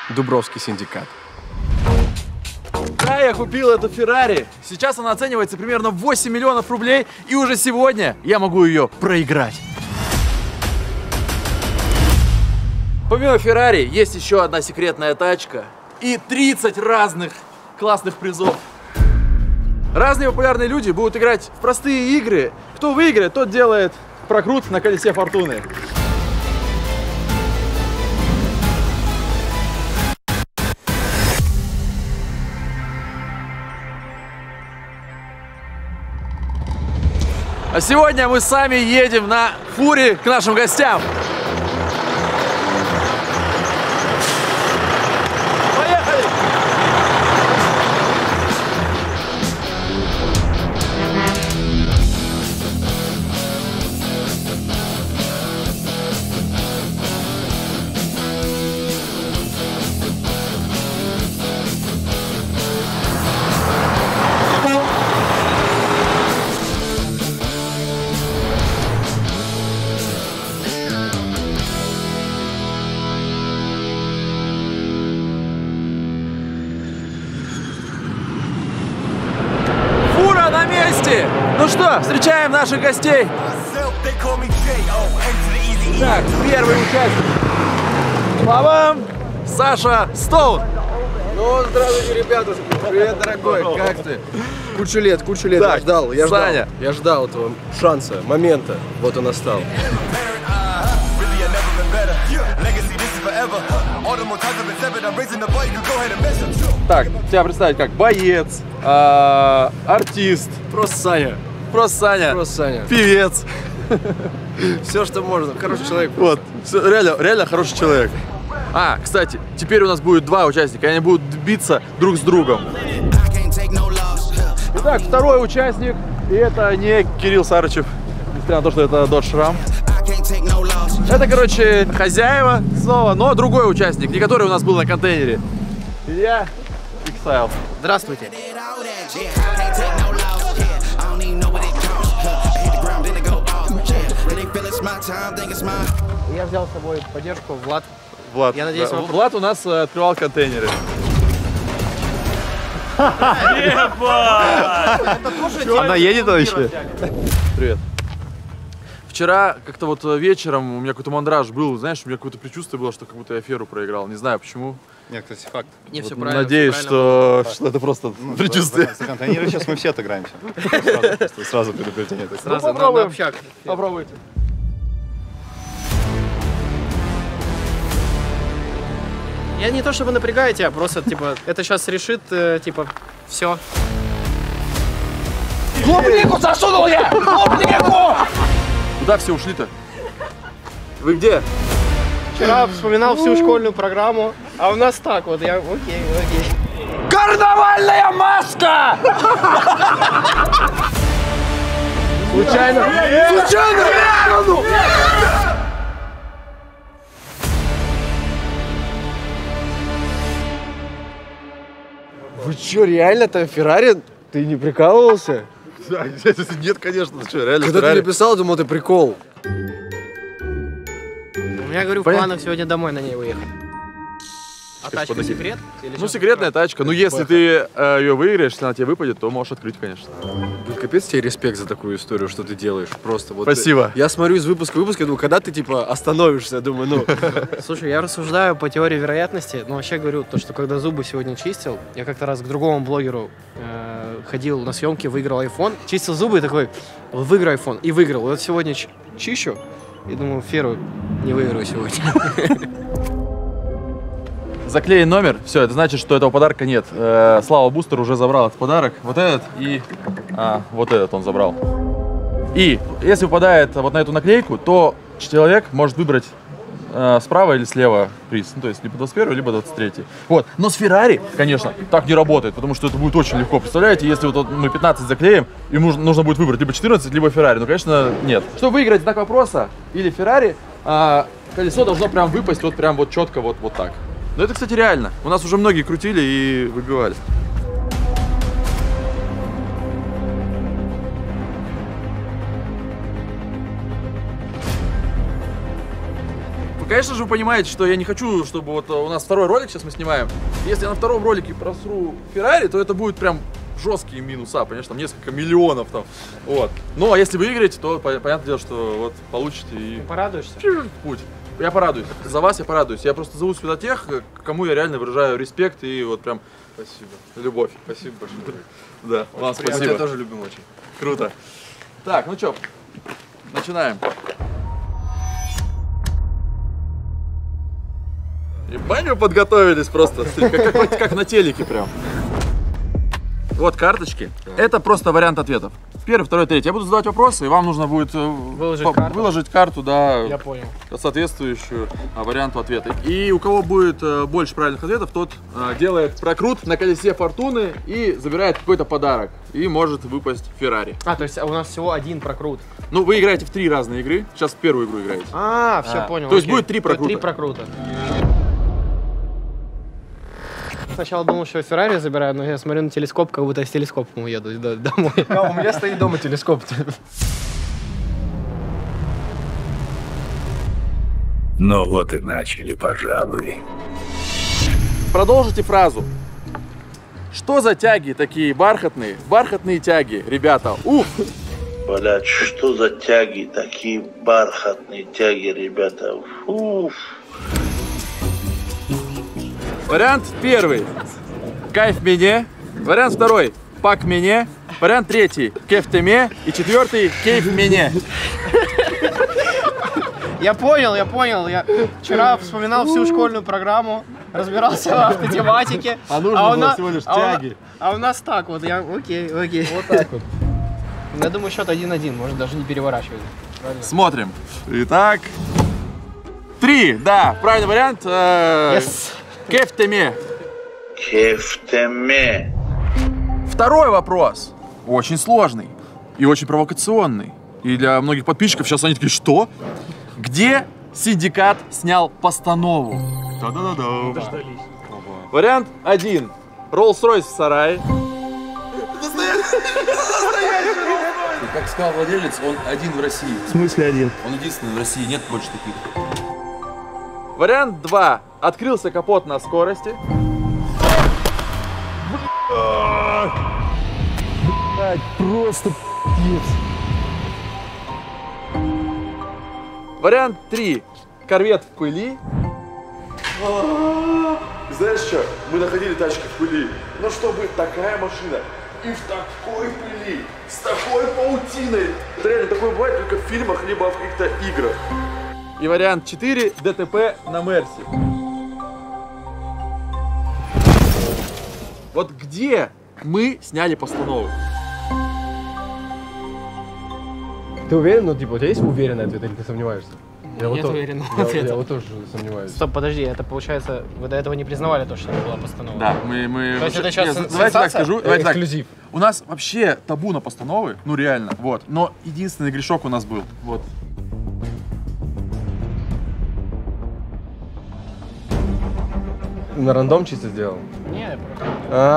Дубровский синдикат. Да, я купил эту Феррари. Сейчас она оценивается примерно в 8 миллионов рублей, и уже сегодня я могу ее проиграть. Помимо Феррари есть еще одна секретная тачка и 30 разных классных призов. Разные популярные люди будут играть в простые игры. Кто выиграет, тот делает прокрут на колесе фортуны. А сегодня мы сами едем на фуре к нашим гостям. Поехали! Ну что, встречаем наших гостей. Так, первый участник. Слава! Саша Стоун. Ну, здравствуйте, ребята. Привет, дорогой. Как ты? Кучу лет так, я ждал. Саня. Я ждал этого шанса, момента. Вот он настал. Так, тебя представить как боец, артист. Просто Саня. Просто Саня. Просто Саня. Певец. Все, что можно. Хороший человек. Вот, реально хороший человек. А, кстати, теперь у нас будет два участника, и они будут биться друг с другом. Итак, второй участник, и это не Кирилл Сарычев, несмотря на то, что это Dodge Ram. Это, короче, хозяева снова, но другой участник, не который у нас был на контейнере. Илья Иксайл. Здравствуйте. Я взял с собой поддержку Влад. Влад, я надеюсь, да. Влад у нас открывал контейнеры. Она едет вообще? Привет. Вчера как-то вот вечером у меня какой-то мандраж был, знаешь, у меня какое-то предчувствие было, что как будто я аферу проиграл. Не знаю почему. Нет, кстати, факт. Не, Вот все правильно. надеюсь, все правильно. что это просто предчувствие. Контейнеры сейчас мы все отыграемся. Сразу предупреждение. Сразу попробуем. на общак. Попробуйте. Я не то чтобы напрягаю тебя, просто типа это сейчас решит, типа, все. Клубнику засунул я! Клубнику! Куда все ушли-то? Вы где? Вчера вспоминал всю школьную программу, а у нас так вот, я окей. Карнавальная маска! Случайно? Случайно! Вы чё, реально там Феррари? Ты не прикалывался? Нет, конечно, ты что, реально Когда ты написал, я думал, это прикол. У меня, говорю, в Понятно. планах сегодня домой на ней выехать. А тачка подожди. секрет? Или Ну, что? секретная тачка. Ну, если ты ее выиграешь, если она тебе выпадет, то можешь открыть, конечно. Блин, капец тебе респект за такую историю, что ты делаешь. Просто вот. Спасибо. Я смотрю из выпуска в выпуск, я думаю, когда ты типа остановишься, я думаю, ну. Слушай, я рассуждаю по теории вероятности, но вообще говорю, то, что когда зубы сегодня чистил, я как-то раз к другому блогеру ходил на съемки, выиграл iPhone, чистил зубы и такой, выиграй iPhone, и выиграл. Вот сегодня чищу и думаю, Феру не выиграю сегодня. Заклеен номер, все, это значит, что этого подарка нет. Слава Бустер уже забрал этот подарок. Вот этот и вот этот он забрал. И если выпадает вот на эту наклейку, то человек может выбрать справа или слева приз. Ну, то есть либо 21, либо 23. Вот. Но с Феррари, конечно, так не работает, потому что это будет очень легко. Представляете, если вот мы 15 заклеим, им нужно будет выбрать либо 14, либо Феррари. Ну, конечно, нет. Чтобы выиграть знак вопроса или Феррари, колесо должно прям выпасть вот прям вот четко вот так. Но это, кстати, реально. У нас уже многие крутили и выбивали. Пока конечно же, вы понимаете, что я не хочу, чтобы вот у нас второй ролик сейчас мы снимаем. Если я на втором ролике просру Феррари, то это будет прям жесткие минуса, понимаешь, там несколько миллионов там. Вот. Ну, а если вы выиграете, то понятное дело, что вот получите и... Ты порадуешься? в путь. Я порадуюсь. За вас я порадуюсь. Я просто зову сюда тех, кому я реально выражаю респект и вот прям Спасибо. любовь. Спасибо большое. Да, вам Я спасибо. тебя тоже любим очень. Круто. Так, ну чё, начинаем. Ебать, мы подготовились просто, как на телеке прям. Вот карточки. Это просто вариант ответов. Первый, второй, третий. Я буду задавать вопросы, и вам нужно будет выложить карту, да, Я понял. соответствующую варианту ответа. И у кого будет больше правильных ответов, тот делает прокрут на колесе фортуны и забирает какой-то подарок. И может выпасть Феррари. А, то есть у нас всего один прокрут. Ну, вы играете в 3 разные игры. Сейчас в первую игру играете. Все, понял. То есть окей. будет 3 прокрута. 3 прокрута. Сначала думал, что я Феррари забираю, но я смотрю на телескоп, как будто я с телескопом уеду домой. У меня стоит дома телескоп. Ну вот и начали, пожалуй. Продолжите фразу. Что за тяги такие бархатные? Бархатные тяги, ребята. Уф! Блять, что за тяги, такие бархатные тяги, ребята. Уф. Вариант первый. Кайф мне. Вариант второй. Пак мне. Вариант третий. Кеф теме. И четвертый. Кейф мне. Я понял. Я вчера вспоминал всю школьную программу, разбирался в автотематике. А нужно было всего лишь тяги. А у нас так вот, окей. Вот так вот. Я думаю, счет 1-1, может даже не переворачивать. Смотрим. Итак. 3. Да, правильный вариант. Yes. Кеф теме. Кефтеме. Второй вопрос. Очень сложный. И очень провокационный. И для многих подписчиков сейчас они такие, что? Где синдикат снял постанову? Та-да-да-да. Вариант 1. Rolls-Royce в сарае. Как сказал владелец, он один в России. В смысле один? Он единственный в России, нет больше таких. Вариант 2. Открылся капот на скорости. Просто пиздец. Вариант 3. Корвет в пыли. Знаешь что? Мы находили тачки в пыли. Но чтобы такая машина и в такой пыли, с такой паутиной. Это реально такое бывает только в фильмах, либо в каких-то играх. И вариант 4. ДТП на Мерсе. Вот где мы сняли постанову? Ты уверен? Ну, типа, у тебя есть уверенный ответ или ты сомневаешься? Нет уверенного Я ответа. вот тоже сомневаюсь. Стоп, подожди, это получается, вы до этого не признавали то, что это была постанова? Да, мы... То есть это сейчас Нет, давайте так скажу. Давайте так. Эксклюзив. У нас вообще табу на постановы, ну реально, вот. Но единственный грешок у нас был, вот. На рандом чисто сделал? Нет, просто.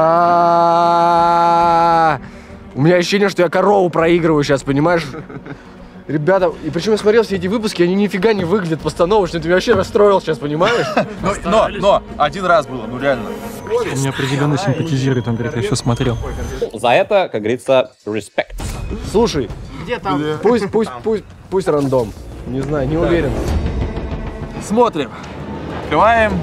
У меня ощущение, что я корову проигрываю сейчас, понимаешь? Ребята, и причем я смотрел все эти выпуски, они нифига не выглядят постановочно, ты меня вообще расстроил сейчас, понимаешь? Но один раз было, ну реально. Мне определенно симпатизирует, он говорит, я все смотрел. За это, как говорится, респект. Слушай, Где там? пусть рандом. Не знаю, не уверен. Смотрим. Открываем.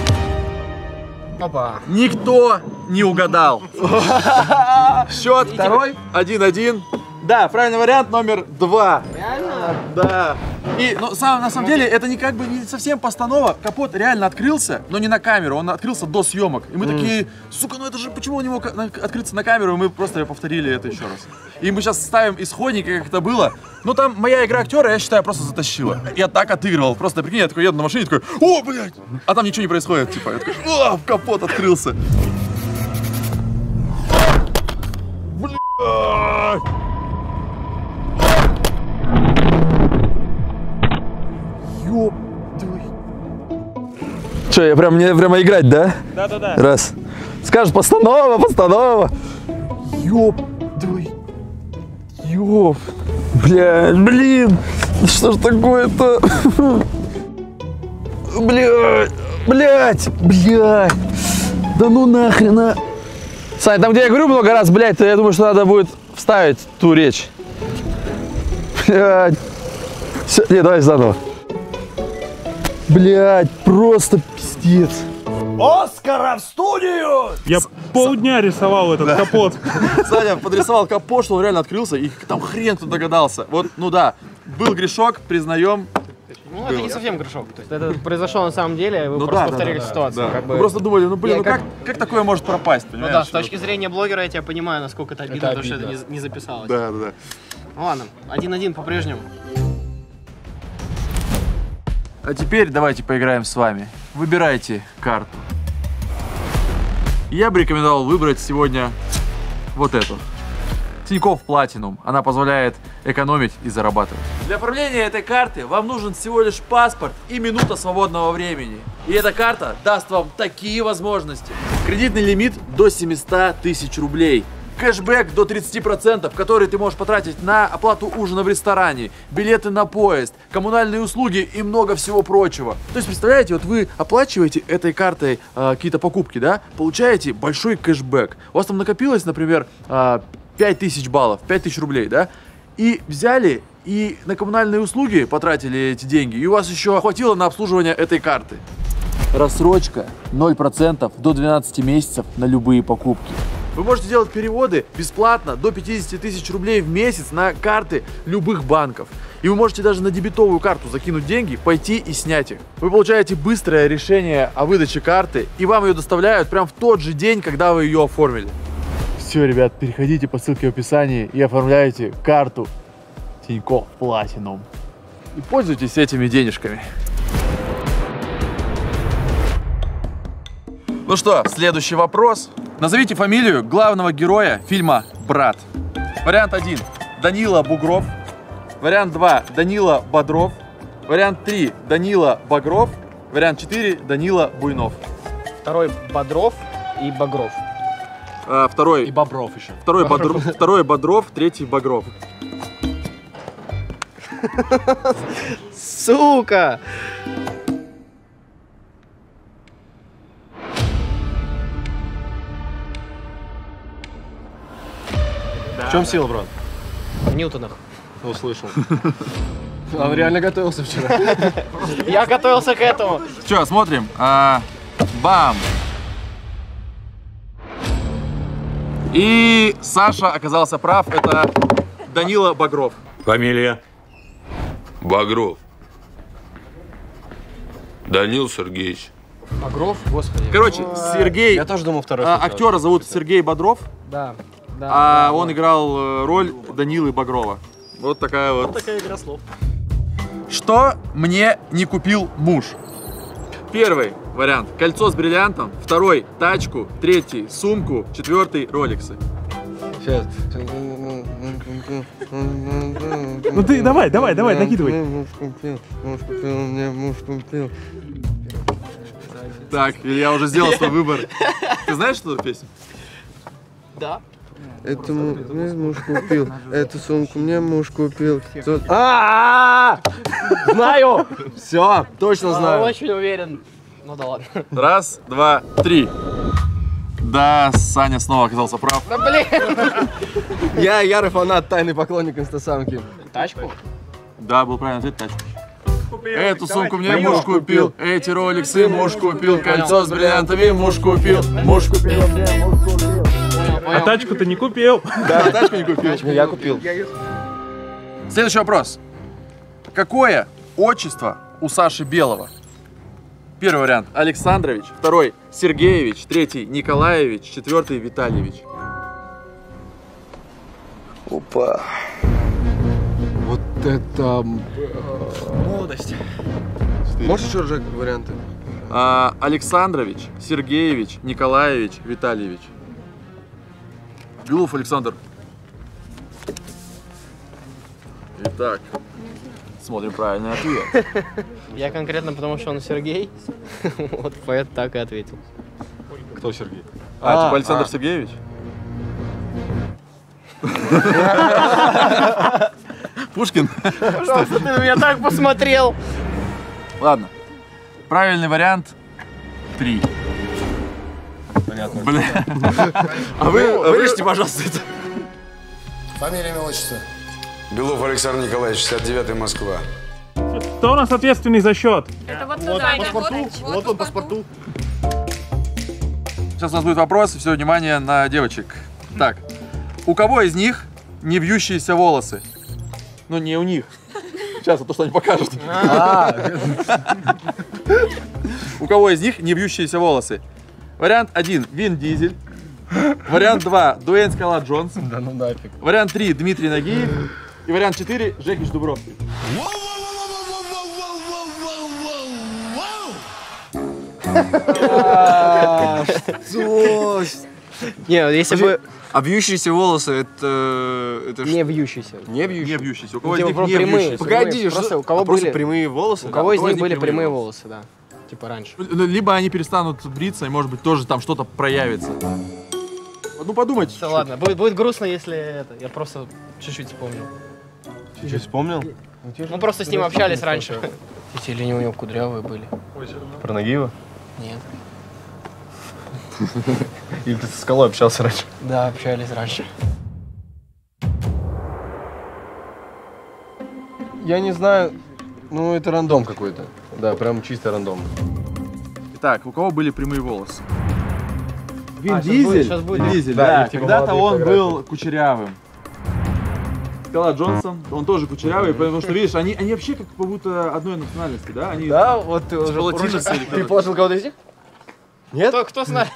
Опа. Никто не угадал. Счет второй. 1-1. Да, правильный вариант номер 2. Реально? Да. И, ну, на самом деле, это не как бы не совсем постанова. Капот реально открылся, но не на камеру, он открылся до съемок. И мы такие, сука, ну это же почему он не мог открыться на камеру? И мы просто повторили это еще раз. И мы сейчас ставим исходник, как это было. Ну там моя игра актера, я считаю, просто затащила. Я так отыгрывал. Просто прикинь, я такой еду на машине, такой, о, блядь! А там ничего не происходит, типа. Я такой, о, капот открылся. Блядь! Ёп твой. Че, я мне прямо играть, да? Да. Раз. Скажешь, постанова. Ёп твой. Ёп. Блин. Что ж такое-то? Блядь. Да ну нахрена. Сань, там где я говорю много раз, блядь, то я думаю, что надо будет вставить ту речь. Блядь. Все, не, давай заново. Блядь, просто пиздец. Оскара в студию! Я полдня рисовал этот капот. Саня подрисовал капот, что он реально открылся, и там хрен кто догадался. Вот, ну да, был грешок, признаем. Ну, это не совсем грешок. То есть это произошло на самом деле, вы Ну просто да, повторили да, ситуацию. да. Как бы... Мы просто думали, ну блин, Не, ну как такое может пропасть, Ну понимаешь? да, с точки зрения блогера я тебя понимаю, насколько это обидно, потому что это не записалось. Да. Ну ладно, 1-1 по-прежнему. А теперь давайте поиграем с вами. Выбирайте карту. Я бы рекомендовал выбрать сегодня вот эту. Тинькофф Platinum. Она позволяет экономить и зарабатывать. Для оформления этой карты вам нужен всего лишь паспорт и минута свободного времени. И эта карта даст вам такие возможности. Кредитный лимит до 700 тысяч рублей. Кэшбэк до 30%, который ты можешь потратить на оплату ужина в ресторане, билеты на поезд, коммунальные услуги и много всего прочего. То есть, представляете, вот вы оплачиваете этой картой какие-то покупки, да, получаете большой кэшбэк. У вас там накопилось, например, 5000 баллов, 5000 рублей, да, и взяли и на коммунальные услуги потратили эти деньги, и у вас еще хватило на обслуживание этой карты. Рассрочка 0% до 12 месяцев на любые покупки. Вы можете делать переводы бесплатно до 50 тысяч рублей в месяц на карты любых банков. И вы можете даже на дебетовую карту закинуть деньги, пойти и снять их. Вы получаете быстрое решение о выдаче карты, и вам ее доставляют прямо в тот же день, когда вы ее оформили. Все, ребят, переходите по ссылке в описании и оформляйте карту Тинькофф Platinum. И пользуйтесь этими денежками. Ну что, следующий вопрос. Назовите фамилию главного героя фильма «Брат». Вариант 1 – Данила Бугров. Вариант 2 – Данила Бодров. Вариант 3 – Данила Багров. Вариант 4 – Данила Буйнов. Второй Бодров и Багров. Второй И Бобров еще. Второй Бодров, третий Багров. Сука! В чем сила, брат? В Ньютонах. Услышал. Он реально готовился вчера. Я готовился к этому. Что, смотрим. Бам! И Саша оказался прав. Это Данила Багров. Фамилия? Багров. Данил Сергеевич. Багров? Господи. Короче, Сергей... Я тоже думал второй. Актера зовут Сергей Бодров, Да. а он играл роль Данилы Багрова. Вот такая вот. Такая игра слов. Что мне не купил муж? Первый вариант – кольцо с бриллиантом. Второй – тачку. Третий – сумку. Четвертый – роликсы. Сейчас. Ну ты давай, накидывай. Муж купил, мне муж купил. Так, я уже сделал свой выбор. Ты знаешь, что это песня? Да. Это мне муж купил, эту сумку мне муж купил. Знаю! Все, точно знаю. Очень уверен. Ну да ладно. Раз, два, три. Да, Саня снова оказался прав. Да блин! Я ярый фанат, тайный поклонник инстасамки. Тачку? Да, был правильный ответ, тачка. Эту сумку мне муж купил, эти роликсы муж купил, кольцо с бриллиантами муж купил, муж купил. А тачку ты не купил. Да, тачку не купил. Я купил. Следующий вопрос. Какое отчество у Саши Белого? Первый вариант – Александрович, второй – Сергеевич, третий – Николаевич, четвертый – Витальевич. Опа. Вот это... Молодость. Можешь еще разжать варианты? Александрович, Сергеевич, Николаевич, Витальевич. Белов Александр. Итак, смотрим правильный ответ. Я конкретно потому, что он Сергей. Вот поэт так и ответил. Кто Сергей? Типа Александр Сергеевич? Пушкин? Пожалуйста, ты на меня так посмотрел. Ладно. Правильный вариант 3. Понятно. Бля. А вы вырежьте, пожалуйста, это. Фамилия, имя, отчество. Белов Александр Николаевич, 69-й, Москва. Кто у нас ответственный за счет? Это вот туда. Вот он паспорту. Сейчас у нас будет вопрос, все внимание на девочек. Так, у кого из них не вьющиеся волосы? Ну, не у них. Сейчас, а то, что они покажут. У кого из них не вьющиеся волосы? Вариант 1 – Вин Дизель. Вариант 2 – Дуэйн Скала Джонс. Да ну нафиг. Вариант 3 – Дмитрий Нагиев. И вариант 4 – Жекич Дубровский. Что? Не, если бы... А вьющиеся волосы, это Не вьющиеся. Не вьющиеся? Не вьющиеся. У кого из Типа них не прямые. вьющиеся? Погоди, Просто что? у кого Просто были- прямые волосы? У кого из кого них были прямые волосы, да. Типа раньше. Либо они перестанут бриться, и, может быть, тоже там что-то проявится. Ну, подумайте. Да ладно, будет грустно, если это. Я просто чуть-чуть вспомнил. Чуть вспомнил? Мы просто с ним общались раньше. Эти линии у него кудрявые были. Про Нагиева? Нет. Или ты со Скалой общался раньше? Да, общались раньше. Я не знаю, ну это рандом какой-то. Да, прям чисто рандом. Итак, у кого были прямые волосы? Вин Сейчас будет. Вин Дизель, Да, да. их типа Когда-то молодые он фотографии. был кучерявым. Скала Джонсон, он тоже кучерявый, потому что, видишь, они вообще как будто одной национальности, да? Они Да, вот ты уже латиносы или Ты положил кого-то из них? Нет? Кто знает?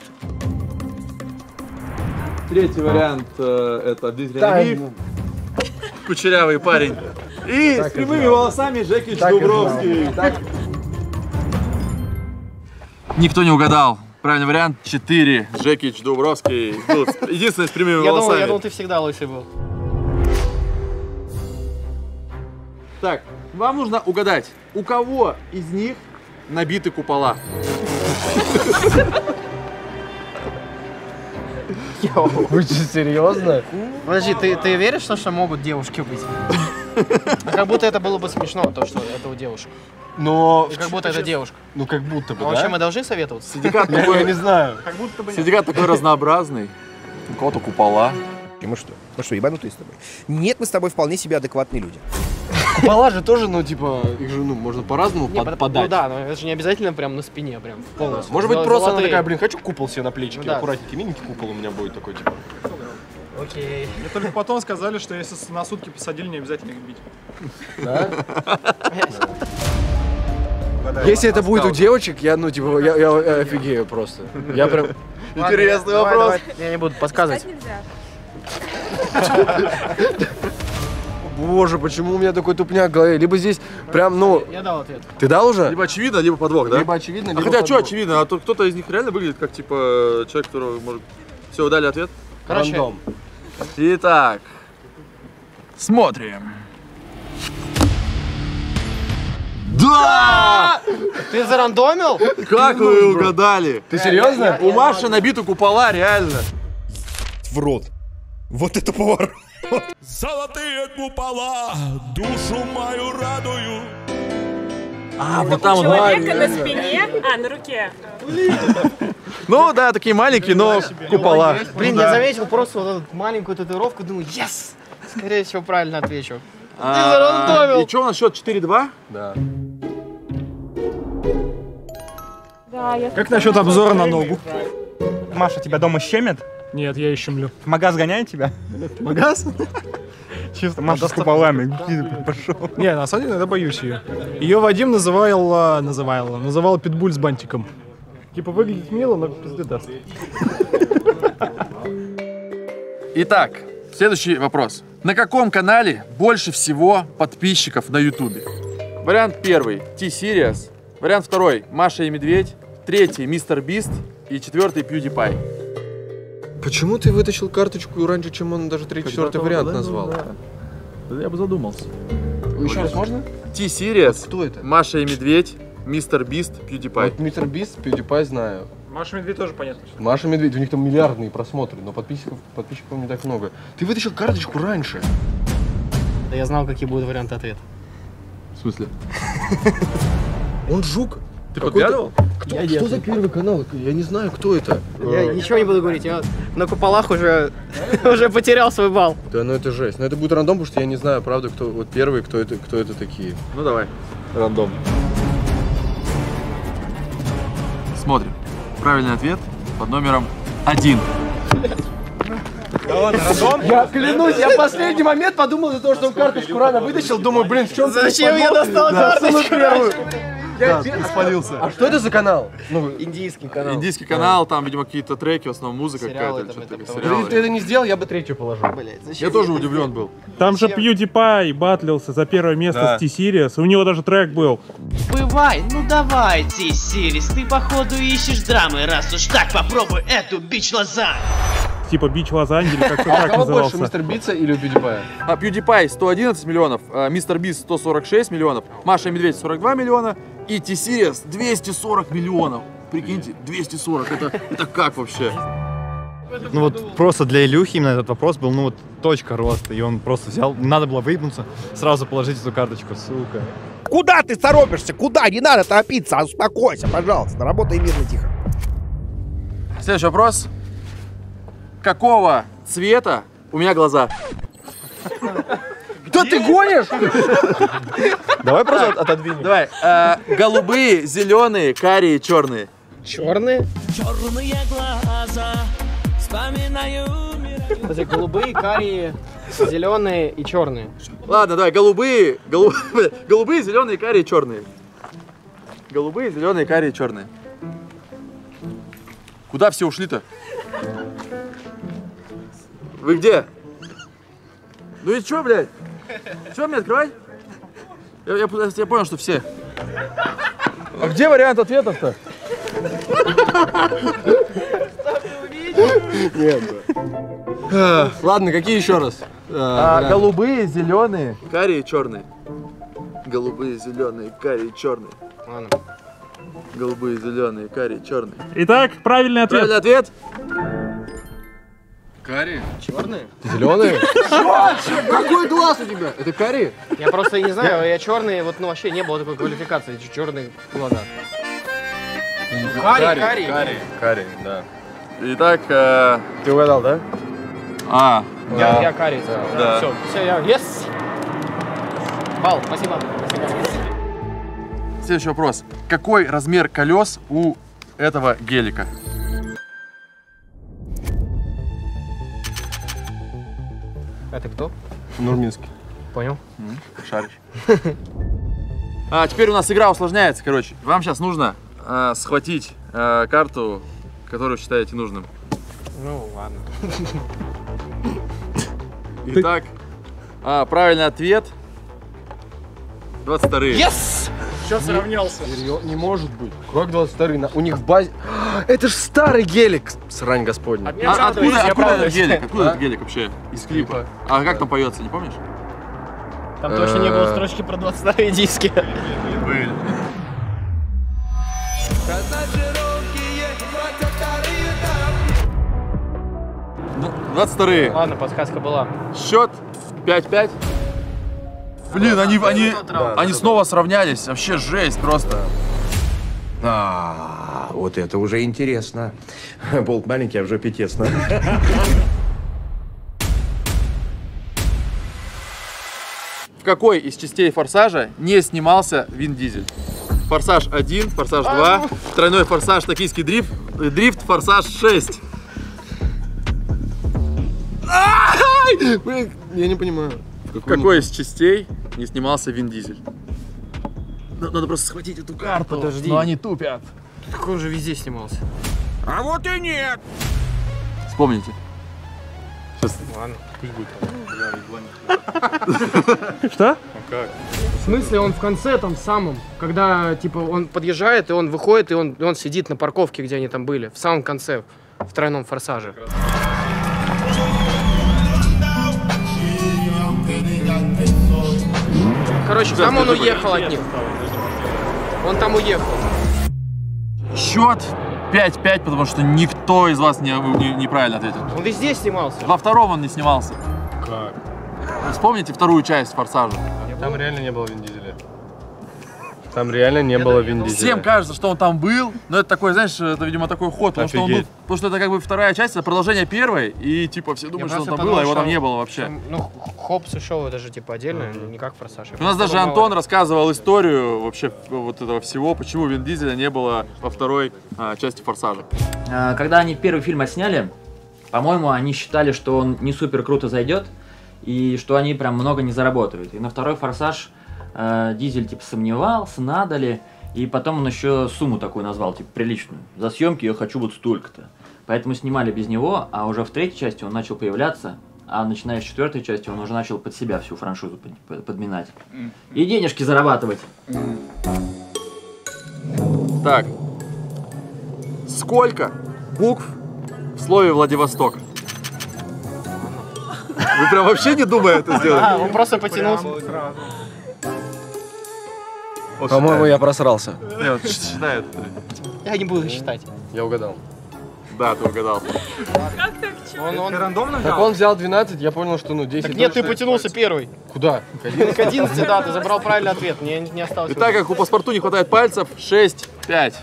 Третий вариант это Дмитрий Нагиев, кучерявый парень. И с прямыми волосами Жекич Дубровский. Никто не угадал. Правильный вариант 4. Жекич Дубровский. Был единственный с прямыми Я волосами. думал, ты всегда лысый был. Так, вам нужно угадать, у кого из них набиты купола? Вы что, серьезно? Подожди, ты веришь, что могут девушки быть? А как будто это было бы смешно, то, что это у девушек. Но... Как будто это девушка. Ну как будто бы, А вообще да? мы должны советоваться? Синдикат Я такой, не знаю. синдикат такой разнообразный. У кого-то купола. И мы что? Мы что, ебанутые с тобой? Нет, мы с тобой вполне себе адекватные люди. Купола же тоже, ну типа, их же ну, можно по-разному подать. Ну да, но это же не обязательно прям на спине, прям полностью. Может быть, просто она Золотые. такая, блин, хочу купол себе на плечике, Ну да. аккуратненький, миленький купол у меня будет такой, типа. Окей. Мне только потом сказали, что если на сутки посадили, не обязательно их бить. Да? Если это будет у девочек, я, ну, типа, я офигею просто. Я прям... Интересный Давай, вопрос. давай, я не буду подсказывать. Боже, почему у меня такой тупняк в голове? Либо здесь прям, ну... Я дал ответ. Ты дал уже? Либо очевидно, либо подвох, да? Либо очевидно, А либо хотя, что подвох. очевидно? А то кто-то из них реально выглядит как, типа, человек, которого может... Все, вы дали ответ? Короче, Рандом. Итак, смотрим. Да! ты зарандомил? Как вы угадали? Ты серьезно? У Маши набиты купола, реально. В рот. Вот это поворот. Золотые купола душу мою радуют. А, вот там Человека на спине, на руке. Ну да, такие маленькие, но купола. Блин, я заметил просто вот эту маленькую татуировку, думаю, yes! Скорее всего, правильно отвечу. Ты зарандомил! И что у нас счет 4-2? Да. Да, я Как насчет обзора на ногу? Маша, тебя дома щемят? Нет, я ее щемлю. В магаз гоняет тебя? Магаз? Чисто Маша с куполами. Пошел. Не, на самом деле, я боюсь ее. Ее Вадим называл питбуль с бантиком. Типа выглядит мило, но пизды даст. Итак, следующий вопрос. На каком канале больше всего подписчиков на Ютубе? Вариант первый – T-Series. Вариант второй – Маша и Медведь. Третий – Мистер Бист. И четвертый – PewDiePie. Почему ты вытащил карточку раньше, чем он даже третий, четвертый вариант назвал? Я бы задумался. Еще раз можно? T-Series. Кто это? Маша и Медведь. Мистер Бист, PewDiePie. Вот Мистер Бист, PewDiePie знаю. Маша Медведь тоже понятно. Маша Медведь, у них там миллиардные просмотры, но подписчиков не так много. Ты вытащил карточку раньше. Да я знал, какие будут варианты ответа. В смысле? Он жук. Ты подглядывал? Что за первый канал? Я не знаю, кто это. Я ничего не буду говорить, я на куполах уже потерял свой балл. Да, ну это жесть. Но это будет рандом, потому что я не знаю, правда, кто вот первый, кто это такие. Ну давай. Рандом. Смотрим. Правильный ответ под номером 1. Да ладно, рандом? Я клянусь, я в последний момент подумал из-за того, что он карточку рано вытащил, думаю, блин, в чем Зачем я достал карточку? первую? Да, спалился. А что это за канал? Ну, Индийский канал. Индийский канал, там, видимо, какие-то треки, в основном музыка какая-то. Или что-то, если ты это не сделал, я бы третью положил. Я тоже удивлен был. Там же PewDiePie батлился за первое место с T-Series. У него даже трек был. Бывай, ну давай, T-Series, ты походу ищешь драмы, раз уж так попробуй эту бич-лазань. Типа Бич Лазань или как-то А так кого больше, назывался. Мистер Битса или у PewDiePie? PewDiePie 111 миллионов, Мистер Бист 146 миллионов, Маша и Медведь 42 миллиона и T-Series 240 миллионов. Прикиньте, 240, это как вообще? Ну вот просто для Илюхи именно этот вопрос был, ну вот точка роста, и он просто взял, не надо было выебнуться, сразу положить эту карточку, сука. Куда ты торопишься? Куда? Не надо торопиться, успокойся, пожалуйста, работай мирно, тихо. Следующий вопрос. Какого цвета у меня глаза? Да ты гонишь? Давай просто отодвинем. Давай. Голубые, зеленые, карие, черные. Черные? Черные глаза, вспоминаю мир. Кстати, голубые, карие, зеленые и черные. Ладно, давай, голубые, зеленые, карие, черные. Голубые, зеленые, карие, черные. Куда все ушли-то? Вы где? Ну и чё, блядь? Чё мне открывать? Я понял, что все. А где вариант ответов-то? Нет. Ладно, какие еще раз? Голубые, зеленые, карие, черные. Голубые, зеленые, карие, черные. Ладно. Голубые, зеленые, карие, черные. Итак, правильный ответ. Правильный ответ? Карие? Черные? Зеленые? Какой глаз у тебя? Это карие? Я просто не знаю, я черные, вот ну вообще не было такой квалификации, черные глаза. Карий, да. Итак, Ты угадал, да? Я карий. Да. Все, я, yes! Бал, спасибо. Следующий вопрос. Какой размер колес у этого гелика? Это кто? Нурминский. Понял. Шаришь. Теперь у нас игра усложняется, короче. Вам сейчас нужно схватить карту, которую считаете нужным. Ну, ладно. Итак, правильный ответ. 22-е. Yes! Сейчас сравнялся. Не может быть. Как 22-й? У них в базе... Это ж старый гелик, срань господня. Откуда этот гелик? Откуда этот гелик вообще? Из клипа. А как там поется, не помнишь? Там точно не было строчки про 22-е диски. Были. 22-е. Ладно, подсказка была. Счет 5-5. Блин, они снова сравнялись. Вообще жесть просто. Вот это уже интересно. Болт маленький, а в жопе тесно. В какой из частей «Форсажа» не снимался Вин Дизель? «Форсаж 1», «Форсаж 2», «Тройной форсаж», «Токийский дрифт», «Форсаж 6». Блин, я не понимаю. В какой из частей не снимался Вин Дизель? Надо просто схватить эту карту. Подожди. Но они тупят. Так он же везде снимался. А вот и нет! Вспомните. Сейчас. Ладно. Что? В смысле, он в конце там самом, когда типа он подъезжает, и он выходит, и он сидит на парковке, где они там были, в самом конце, в «Тройном форсаже». Короче, там он уехал от них. Он там уехал. Счет 5-5, потому что никто из вас неправильно ответил. Он везде снимался. Во втором он не снимался. Как? Вспомните вторую часть «Форсажа». Там реально не было Вин Дизеля. Там реально не было Вин Дизеля. Всем кажется, что он там был, но это такой, знаешь, это, видимо, такой ход, потому что, потому что это как бы вторая часть, это продолжение первой, и типа все думают, что он там был, а его там не было вообще. Ну, Хопс и Шоу это же типа отдельно, не как Форсаж. У нас даже Антон рассказывал историю вообще вот этого всего, почему Вин Дизеля не было во второй части Форсажа. Когда они первый фильм отсняли, по-моему, они считали, что он не супер круто зайдет, и что они прям много не заработают. И на второй Форсаж Дизель типа сомневался, надо ли, и потом он еще сумму такую назвал, типа приличную. За съемки я хочу вот столько-то. Поэтому снимали без него, а уже в третьей части он начал появляться, а начиная с четвертой части он уже начал под себя всю франшизу подминать. И денежки зарабатывать. Так, сколько букв в слове Владивосток? Вы прям вообще не думая это сделали? Он просто потянулся. По-моему, я просрался. Нет, считает. Я не буду считать. Я угадал. Да, ты угадал. Как так, чего? Он рандомно взял? Так он взял 12, я понял, что 10. Так нет, ты потянулся первый. Куда? К 11, да, ты забрал правильный ответ, мне не осталось. И так как у паспорту не хватает пальцев, 6, 5.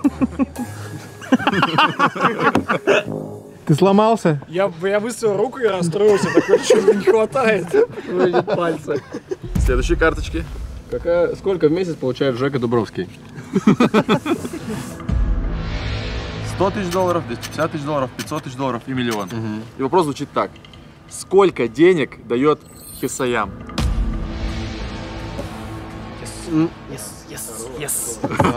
Ты сломался? Я выставил руку и расстроился, такой, что не хватает. Выйдет пальцы. Следующие карточки. Сколько в месяц получает Жека Дубровский? 100 тысяч долларов, 250 тысяч долларов, 500 тысяч долларов и миллион. И вопрос звучит так. Сколько денег дает Хисаям? Yes.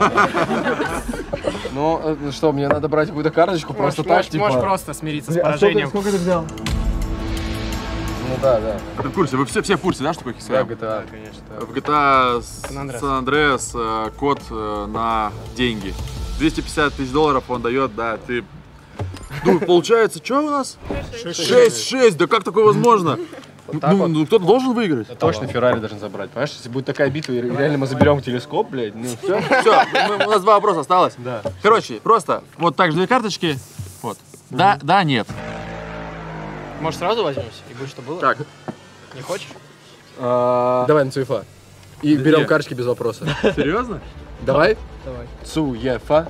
Ну, что, мне надо брать какую-то карточку, просто так, типа... Можешь просто смириться с поражением. Сколько ты взял? Ну да. Ты в курсе? Вы все в курсе, да, что такое Хисаям? Да, GTA. Конечно. В GTA San Andreas код на деньги. 250 тысяч долларов он дает, да, ты... Ну, получается, что у нас? 6, да как такое возможно? Ну, кто-то должен выиграть. Точно Феррари должен забрать, понимаешь? Если будет такая битва, и реально мы заберем телескоп, блядь, ну все. Все, у нас 2 вопроса осталось. Да. Короче, просто вот так же 2 карточки. Вот. Да, нет. Может, сразу возьмемся? И будет, что было? Так. Не хочешь? Давай на Цуефа. И берем карточки без вопроса. Серьезно? Давай? Давай. Цуефа.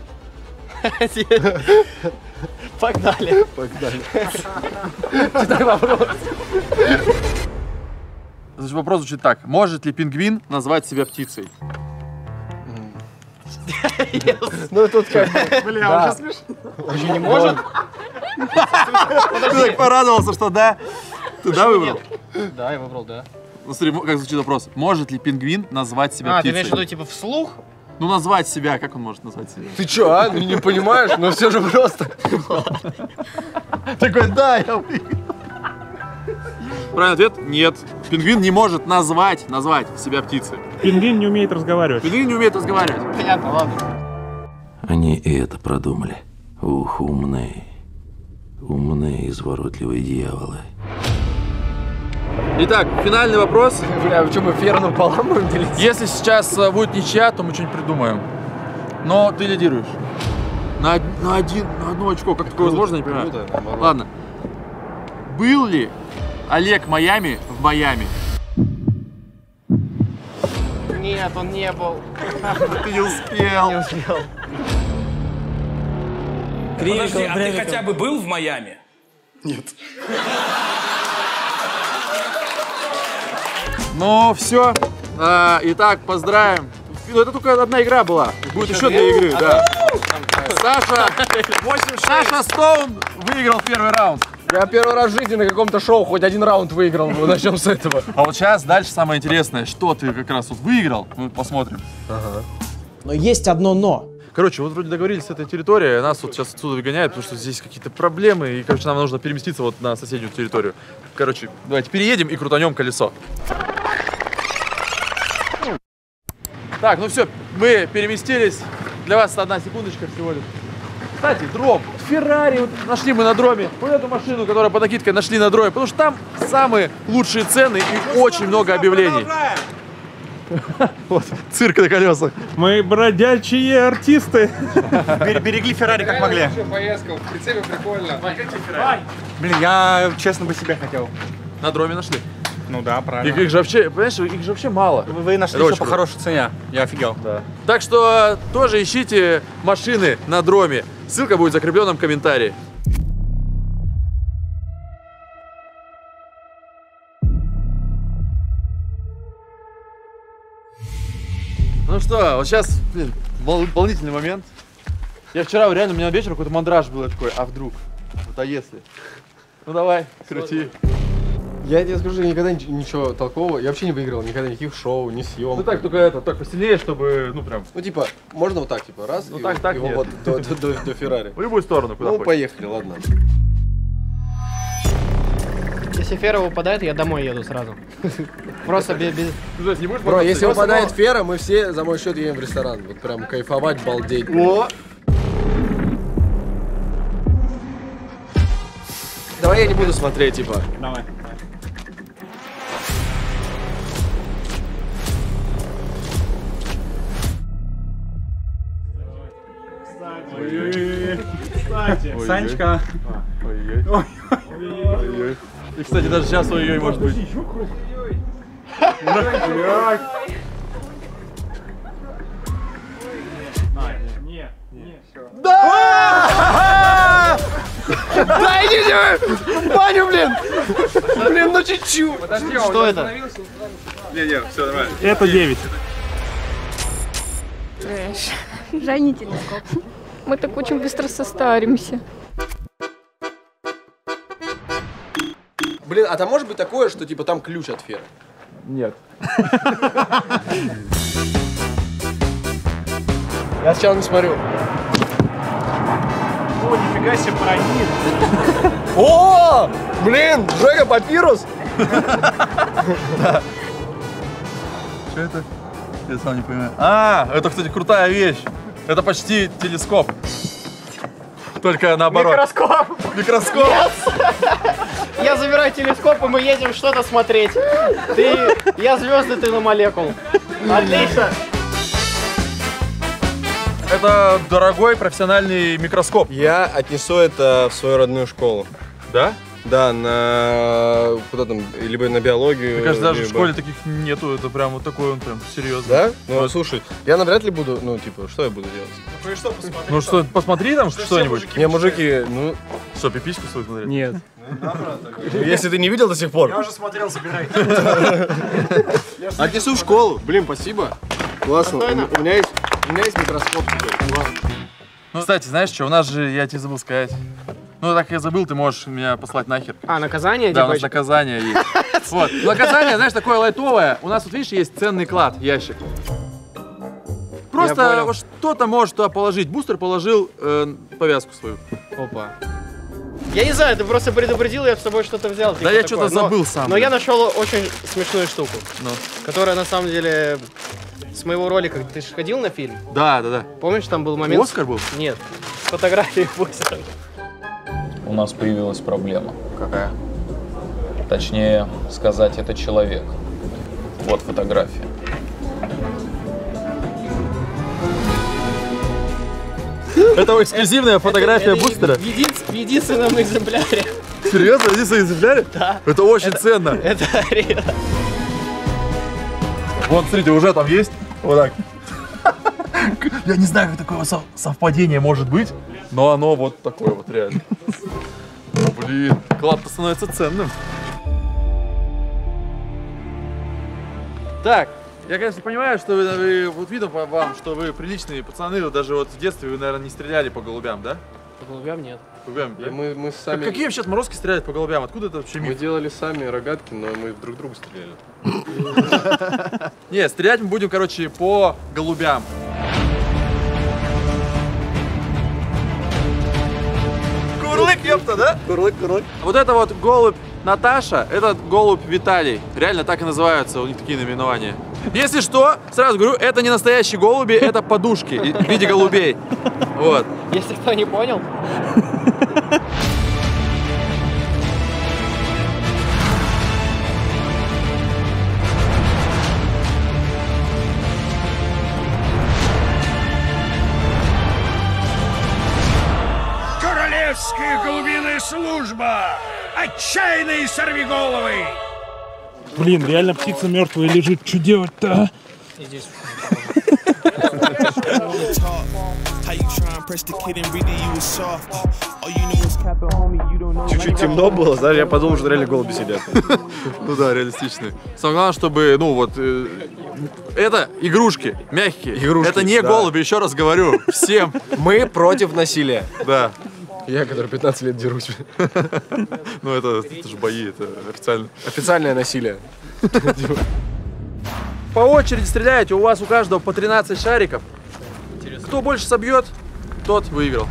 Погнали. Читай вопрос. Значит, вопрос звучит так. Может ли пингвин назвать себя птицей? Ну тут как бы... Бля, он сейчас смешно. Он же не может? Ты так порадовался, что да? Ты да выбрал? Да, я выбрал, да. Ну смотри, как звучит вопрос. Может ли пингвин назвать себя птицей? Ты имеешь в виду типа вслух? Ну назвать себя, как он может назвать себя? Ты чё, а? Ну не понимаешь? Ну все же просто. Такой, да, я выиграл. Правильный ответ – нет. Пингвин не может назвать себя птицей. Пингвин не умеет разговаривать. Пингвин не умеет разговаривать. Понятно, ладно. Они и это продумали. Ух, умные. Умные, изворотливые дьяволы. Итак, финальный вопрос. Бля, что мы ферну поламываем? Если сейчас будет ничья, то мы что-нибудь придумаем. Но ты лидируешь. На одно очко. Как такое возможно, не понимаю. Ладно. Был ли Олег Майами в Майами? Нет, он не был. Ты не успел. Не успел. Подожди, а ты хотя бы был в Майами? Нет. Ну, все. Итак, поздравим. Ну, это только одна игра была. Будет еще 2 игры, да. Саша Стоун выиграл первый раунд. Я первый раз в жизни на каком-то шоу хоть 1 раунд выиграл. Начнем с этого. А вот сейчас дальше самое интересное, что ты как раз вот выиграл. Мы посмотрим. Ага. Но есть одно но. Короче, вот вроде договорились с этой территорией, нас вот сейчас отсюда выгоняют, потому что здесь какие-то проблемы, и, короче, нам нужно переместиться вот на соседнюю территорию. Короче, давайте переедем и крутанем колесо. Так, ну все, мы переместились. Для вас 1 секундочка всего лишь. Кстати, дром. Феррари вот нашли мы на дроме. Вот эту машину, которая под накидкой, нашли на дроме, потому что там самые лучшие цены и очень много объявлений. Вот, цирк на колесах. Мы бродячие артисты. Берегли Феррари как могли. Поездка, в прицепе прикольно. Блин, я честно бы себе хотел. На дроме нашли? Ну да, правильно. Их же вообще, понимаешь, их же вообще мало. Вы нашли еще по хорошей цене. Я офигел. Да. Так что тоже ищите машины на дроме. Ссылка будет в закрепленном комментарии. Ну что, вот сейчас, блин, волнительный момент. Я вчера реально, у меня вечером какой-то мандраж был такой, а вдруг? Вот, а если? Ну давай, крути. Я тебе скажу, никогда ничего толкового, я вообще не выиграл, никогда никаких шоу, ни съемок. Ну так, только это, так посильнее, чтобы, ну прям. Ну типа, можно вот так, типа, раз, ну, и так, его нет. вот до Феррари. В любую сторону, куда Ну, хочешь. поехали, ладно. Если Фера выпадает, я домой еду сразу. Просто без... Бро, если выпадает Фера, мы все за мой счет едем в ресторан. Вот прям кайфовать, балдеть. О! Давай я не буду смотреть, типа. Давай. Кстати, Санечка. Ой-ой. И, кстати, даже сейчас ой-ой может быть. Да! Да идите вы! В баню, блин! Блин, ну чуть-чуть. Что это? Не, все нормально. Это 9. Трэш. Жаль, не телескоп. Мы так очень быстро состаримся. Блин, а там может быть такое, что типа там ключ от Феры? Нет. Я сначала не смотрю. О, нифига себе паранит. О! Блин, Жека Папирус! Что это? Я сам не понимаю. А, это, кстати, крутая вещь. Это почти телескоп. Только наоборот. Микроскоп! Микроскоп! Я забираю телескоп, и мы едем что-то смотреть. Я звезды, ты на молекул. Отлично! Это дорогой профессиональный микроскоп. Я отнесу это в свою родную школу. Да? Да, на куда там, либо на биологию. Мне кажется, даже либо... в школе таких нету, это прям вот такой он прям серьезный. Да? Ну, слушай, я навряд ли буду, ну, типа, что я буду делать? Ну, что посмотри? Ну что, посмотри там что-нибудь. Не, мужики, ну... Что, пипиську свою смотреть? Нет. Если ты не видел до сих пор. Я уже смотрел, забирай. Отнесу в школу. Блин, спасибо. Классно. У меня есть микроскоп теперь. Ну, кстати, знаешь что, у нас же, я тебе забыл сказать. Ну, так я забыл, ты можешь меня послать нахер. А, наказание? Да, у нас наказание есть. Вот. Наказание, знаешь, такое лайтовое. У нас, вот видишь, есть ценный клад, ящик. Просто вот что-то можешь туда положить. Бустер положил повязку свою. Опа. Я не знаю, ты просто предупредил, я с собой что-то взял. Да я что-то забыл сам. Но я нашел очень смешную штуку, которая на самом деле с моего ролика. Ты же ходил на фильм? Да. Помнишь, там был момент... Оскар был? Нет. Фотографии Бустера. У нас появилась проблема. Какая? Точнее сказать, это человек. Вот фотография. Это эксклюзивная фотография Бустера? В единственном экземпляре. Серьезно? В единственном экземпляре? Да. Это очень ценно. Это реально. Вот, смотрите, уже там есть. Вот так. Я не знаю, как такое совпадение может быть, но оно вот такое вот реально. Блин, клад-то становится ценным. Так, я, конечно, понимаю, что вы вот видно по вам, что вы приличные пацаны, даже вот в детстве вы, наверное, не стреляли по голубям, да? По голубям нет. По голубям, да? Мы сами... Какие вообще отморозки стреляют по голубям? Откуда это вообще миф? Мы делали сами рогатки, но мы друг друга стреляли. Не, стрелять мы будем, короче, по голубям. Курлык, ёпта, да? Курлык. Вот это вот голубь Наташа, этот голубь Виталий. Реально так и называются, у них такие наименования. Если что, сразу говорю, это не настоящие голуби, это подушки в виде голубей. Вот. Если кто не понял. Королевская голубиная служба! Отчаянные сорвиголовы! Блин, реально птица мертвая лежит. Что делать-то, а? И здесь. Чуть-чуть темно было, знаешь, я подумал, что реально голуби сидят. Ну да, реалистичные. Самое главное, чтобы, ну вот, это игрушки, мягкие. Игрушки, это не да. голуби, еще раз говорю, всем. Мы против насилия. Да. Я, который 15 лет дерусь. Ну это же бои, это официально. Официальное насилие. По очереди стреляете, у вас у каждого по 13 шариков. Кто больше собьет, тот выиграл.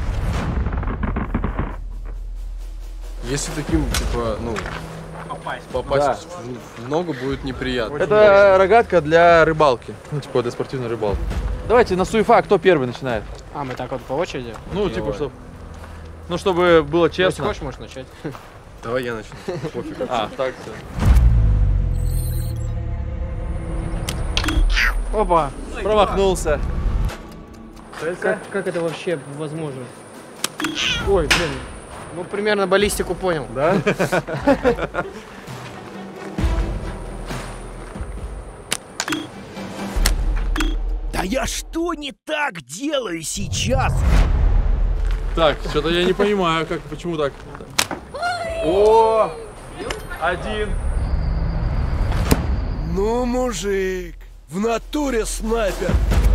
Если таким, типа, ну, попасть в ногу будет неприятно. Это рогатка для рыбалки, ну типа для спортивной рыбалки. Давайте на суефа, кто первый начинает? А, мы так вот по очереди? Ну, типа, чтобы... Ну, чтобы было честно. Если хочешь, можешь начать. Давай я начну. Пофиг. А, так все. Опа! Промахнулся. Как это вообще возможно? Ой, блин. Ну, примерно баллистику понял. Да? Да я что не так делаю сейчас? Так, что-то я не понимаю, почему так. О! Один. Ну, мужик, в натуре снайпер.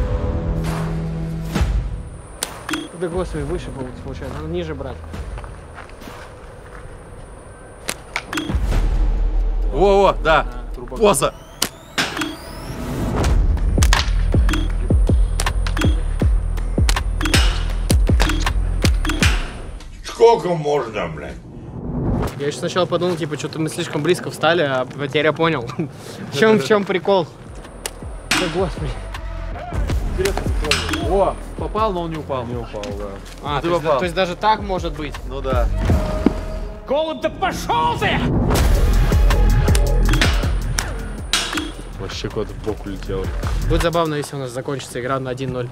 Да господи, выше получается, надо ниже брать. Во-во, да. Поза. Сколько можно, блядь? Я еще сначала подумал, типа, что-то мы слишком близко встали, а теперь я понял. В чем прикол? Да господи. О, попал, но он не упал. Не упал, да. А, то есть даже так может быть? Ну да. Голубь-то пошел ты! Вообще куда-то в бок улетел. Будет забавно, если у нас закончится игра на 1-0.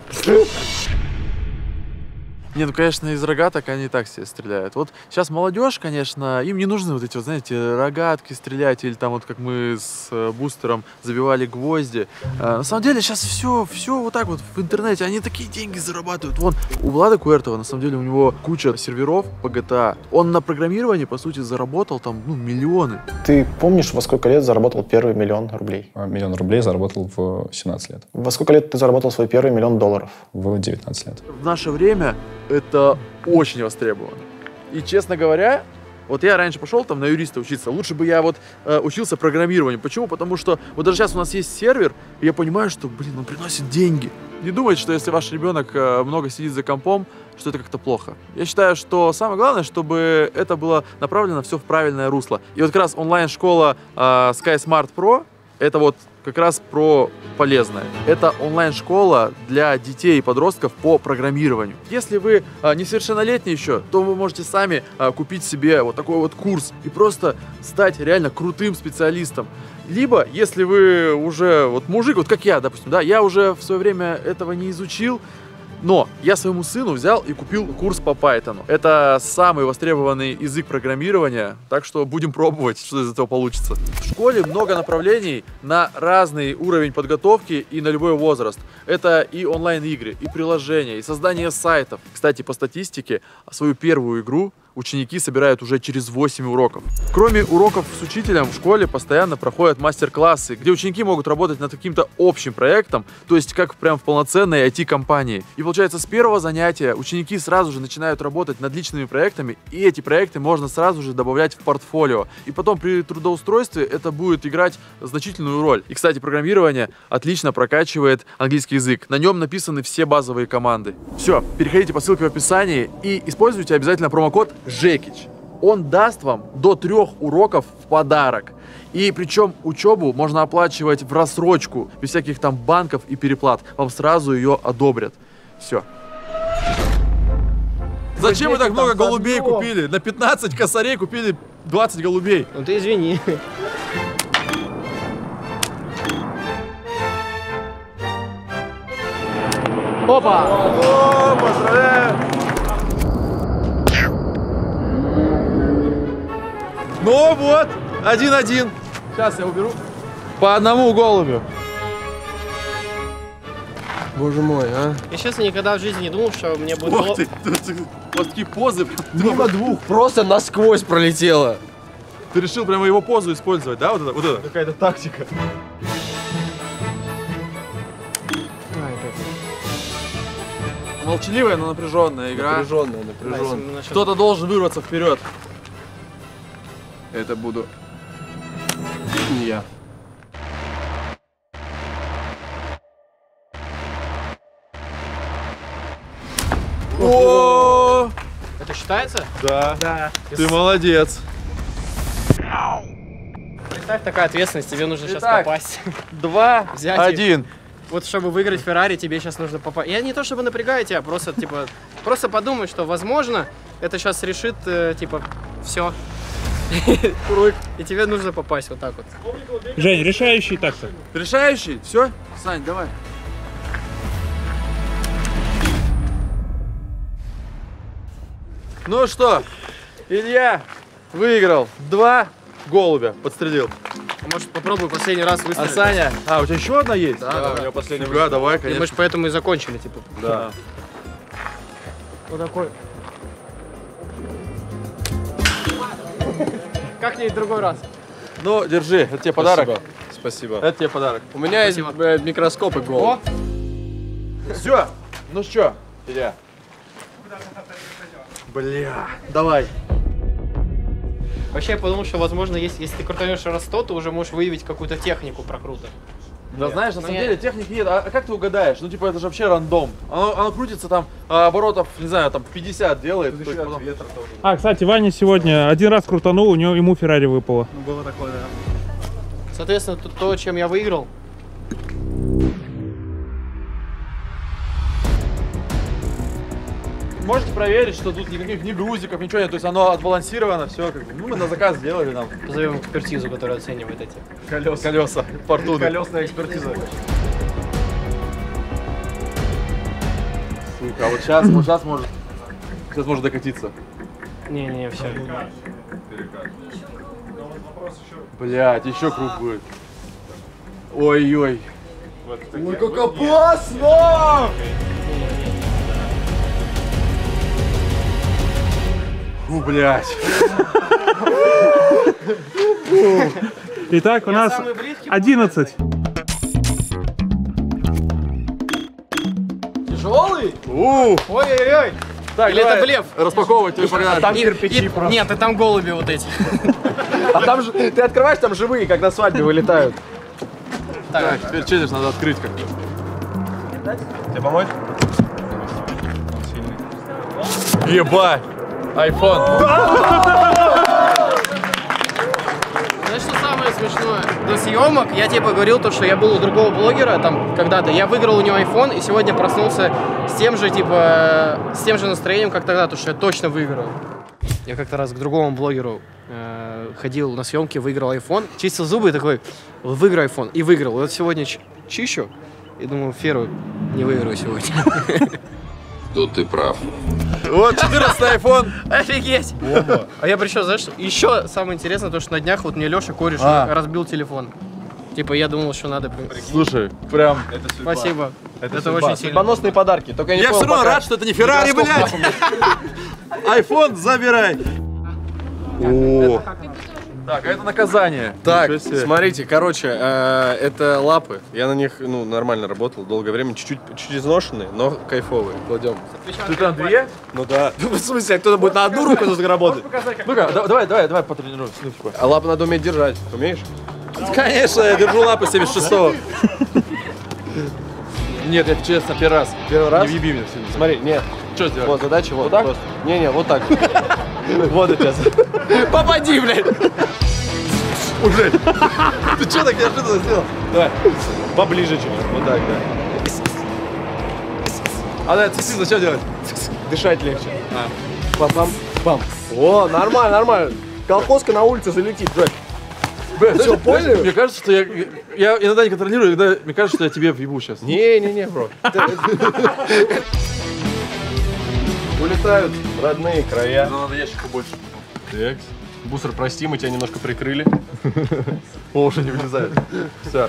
Не, ну, конечно, из рогаток они так себе стреляют. Вот сейчас молодежь, конечно, им не нужны вот эти, вот, знаете, рогатки стрелять, или там вот как мы с бустером забивали гвозди. На самом деле сейчас все вот так вот в интернете, они такие деньги зарабатывают. Вон, у Влада Куэртова, на самом деле, у него куча серверов по GTA. Он на программировании, по сути, заработал там, ну, миллионы. Ты помнишь, во сколько лет заработал первый $1 000 000 рублей? $1 000 000 рублей заработал в 17 лет. Во сколько лет ты заработал свой первый $1 000 000? В 19 лет. В наше время это очень востребовано. И, честно говоря, вот я раньше пошел там на юриста учиться, лучше бы я вот учился программированию. Почему? Потому что вот даже сейчас у нас есть сервер, и я понимаю, что, блин, он приносит деньги. Не думайте, что если ваш ребенок много сидит за компом, что это как-то плохо. Я считаю, что самое главное, чтобы это было направлено все в правильное русло. И вот как раз онлайн-школа Sky Smart Pro, это вот как раз про полезное. Это онлайн-школа для детей и подростков по программированию. Если вы несовершеннолетний еще, то вы можете сами купить себе вот такой вот курс и просто стать реально крутым специалистом. Либо, если вы уже вот мужик, вот как я, допустим, да, я уже в свое время этого не изучил, но я своему сыну взял и купил курс по Python. Это самый востребованный язык программирования, так что будем пробовать, что из этого получится. В школе много направлений на разный уровень подготовки и на любой возраст. Это и онлайн-игры, и приложения, и создание сайтов. Кстати, по статистике, свою первую игру ученики собирают уже через 8 уроков. Кроме уроков с учителем, в школе постоянно проходят мастер-классы, где ученики могут работать над каким-то общим проектом, то есть как прям в полноценной IT-компании. И получается, с первого занятия ученики сразу же начинают работать над личными проектами, и эти проекты можно сразу же добавлять в портфолио. И потом при трудоустройстве это будет играть значительную роль. И, кстати, программирование отлично прокачивает английский язык. На нем написаны все базовые команды. Все, переходите по ссылке в описании и используйте обязательно промокод Жекич. Он даст вам до 3 уроков в подарок. И причем учебу можно оплачивать в рассрочку, без всяких там банков и переплат. Вам сразу ее одобрят. Все. Зачем вы так много голубей купили? На 15 косарей купили 20 голубей. Ну ты извини. Опа! О, поздравляю! Ну вот, 1-1. Сейчас я уберу. По одному голубю. Боже мой, а. Я, честно, никогда в жизни не думал, что мне будет... Вот такие позы. Мимо двух просто насквозь пролетело. Ты решил прямо его позу использовать, да? Вот это. Какая-то тактика. Молчаливая, но напряженная игра. Напряженная. Кто-то должен вырваться вперед. Это буду не я. О! Это считается? Да. Да. Ты молодец. Представь, такая ответственность, тебе нужно сейчас Итак, попасть. 2-1. Вот чтобы выиграть Феррари, тебе сейчас нужно попасть. Я не то чтобы напрягаю тебя, просто типа, просто подумай, что возможно это сейчас решит, типа, все. И тебе нужно попасть вот так вот. Жень, решающий так-то. Решающий? Все? Сань, давай. Ну что, Илья выиграл 2 голубя, подстрелил. Может, попробуй последний раз выстрелить. А Саня? А, у тебя еще одна есть? Да, у меня последняя. Да, давай, конечно. И мы же поэтому и закончили, типа. Да. Вот такой. Как-нибудь в другой раз. Ну, держи, это тебе подарок. Спасибо. Это тебе подарок. У меня есть микроскоп и голубь. Все, ну что, Илья? Бля, давай. Вообще я подумал, что возможно, если ты крутанешь раз 100, то уже можешь выявить какую-то технику про круто. Да, знаешь, на самом деле техники нет. А как ты угадаешь? Ну, типа, это же вообще рандом. Оно крутится там, оборотов, не знаю, там 50 делает. Потом... А, кстати, Ваня сегодня один раз крутанул, ему Феррари выпало. Ну, было такое, да. Соответственно, то, чем я выиграл. Можете проверить, что тут никаких ни грузиков, ничего нет. То есть оно отбалансировано, все. Ну, мы на заказ сделали нам. Позовем экспертизу, которая оценивает эти колеса. Фортуны. Колесная экспертиза. Сука, а вот сейчас может докатиться. Не-не-не, все. Блять, еще круг будет. Ой-ой. Ой, как опасно! Фу, блять. Итак, у нас 11. Тяжелый? Ой-ой-ой. Так, или это блеф? Распаковывать твои подарки. Там кирпичи просто. Нет, и там голуби вот эти. А там же, ты открываешь, там живые, как на свадьбе вылетают. Так, теперь челлендж надо открыть как-то. Тебе помочь? Ебать! iPhone. Знаешь, что самое смешное? До съемок я тебе говорил то, что я был у другого блогера там когда-то. Я выиграл у него iPhone и сегодня проснулся с тем же, типа, с тем же настроением, как тогда, то, что я точно выиграл. Я как-то раз к другому блогеру ходил на съемки, выиграл iPhone, чистил зубы и такой, выиграй iPhone. И выиграл. Вот сегодня чищу и думаю, Феру не выиграю сегодня. Тут ты прав. Вот 14-й iPhone. Офигеть. Бомба. А я пришел, знаешь, еще самое интересное, то, что на днях вот мне Леша кореш разбил телефон. Типа я думал, что надо... Слушай, прям... Это судьба. Спасибо. Это очень сильно. Судьбоносные подарки. Только я не все равно рад, что это не Феррари, блядь. iPhone забирай. О. Так, а это наказание. Так, смотрите, короче, это лапы. Я на них, нормально работал долгое время. Чуть-чуть изношенные, но кайфовые. Кладем. Ты там 2? Ну да. В смысле, кто-то будет на одну руку тут работать? Ну-ка, давай потренируемся. А лапы надо уметь держать. Умеешь? Конечно, я держу лапы 76-го. Нет, я честно, первый раз. Первый раз? Не въеби меня сильно. Смотри, нет. Что сделать? Вот, задача вот. Вот так? Просто. Не-не, вот так. Вот у тебя. Попади, блядь! Уже. Ты что так неожиданно сделал? Давай. Поближе чуть. Вот так, да. А да, это зачем делать? Дышать легче. Пам-пам. Пам. О, нормально. Колхозка на улице залетит, Джек. Ты что, понял? Мне кажется, что я иногда не контролирую, иногда мне кажется, что я тебе въебу сейчас. Не, бро. Улетают родные края. Но надо ящик побольше. Так. Бусер, прости, мы тебя немножко прикрыли. О, уже не влезает. Все.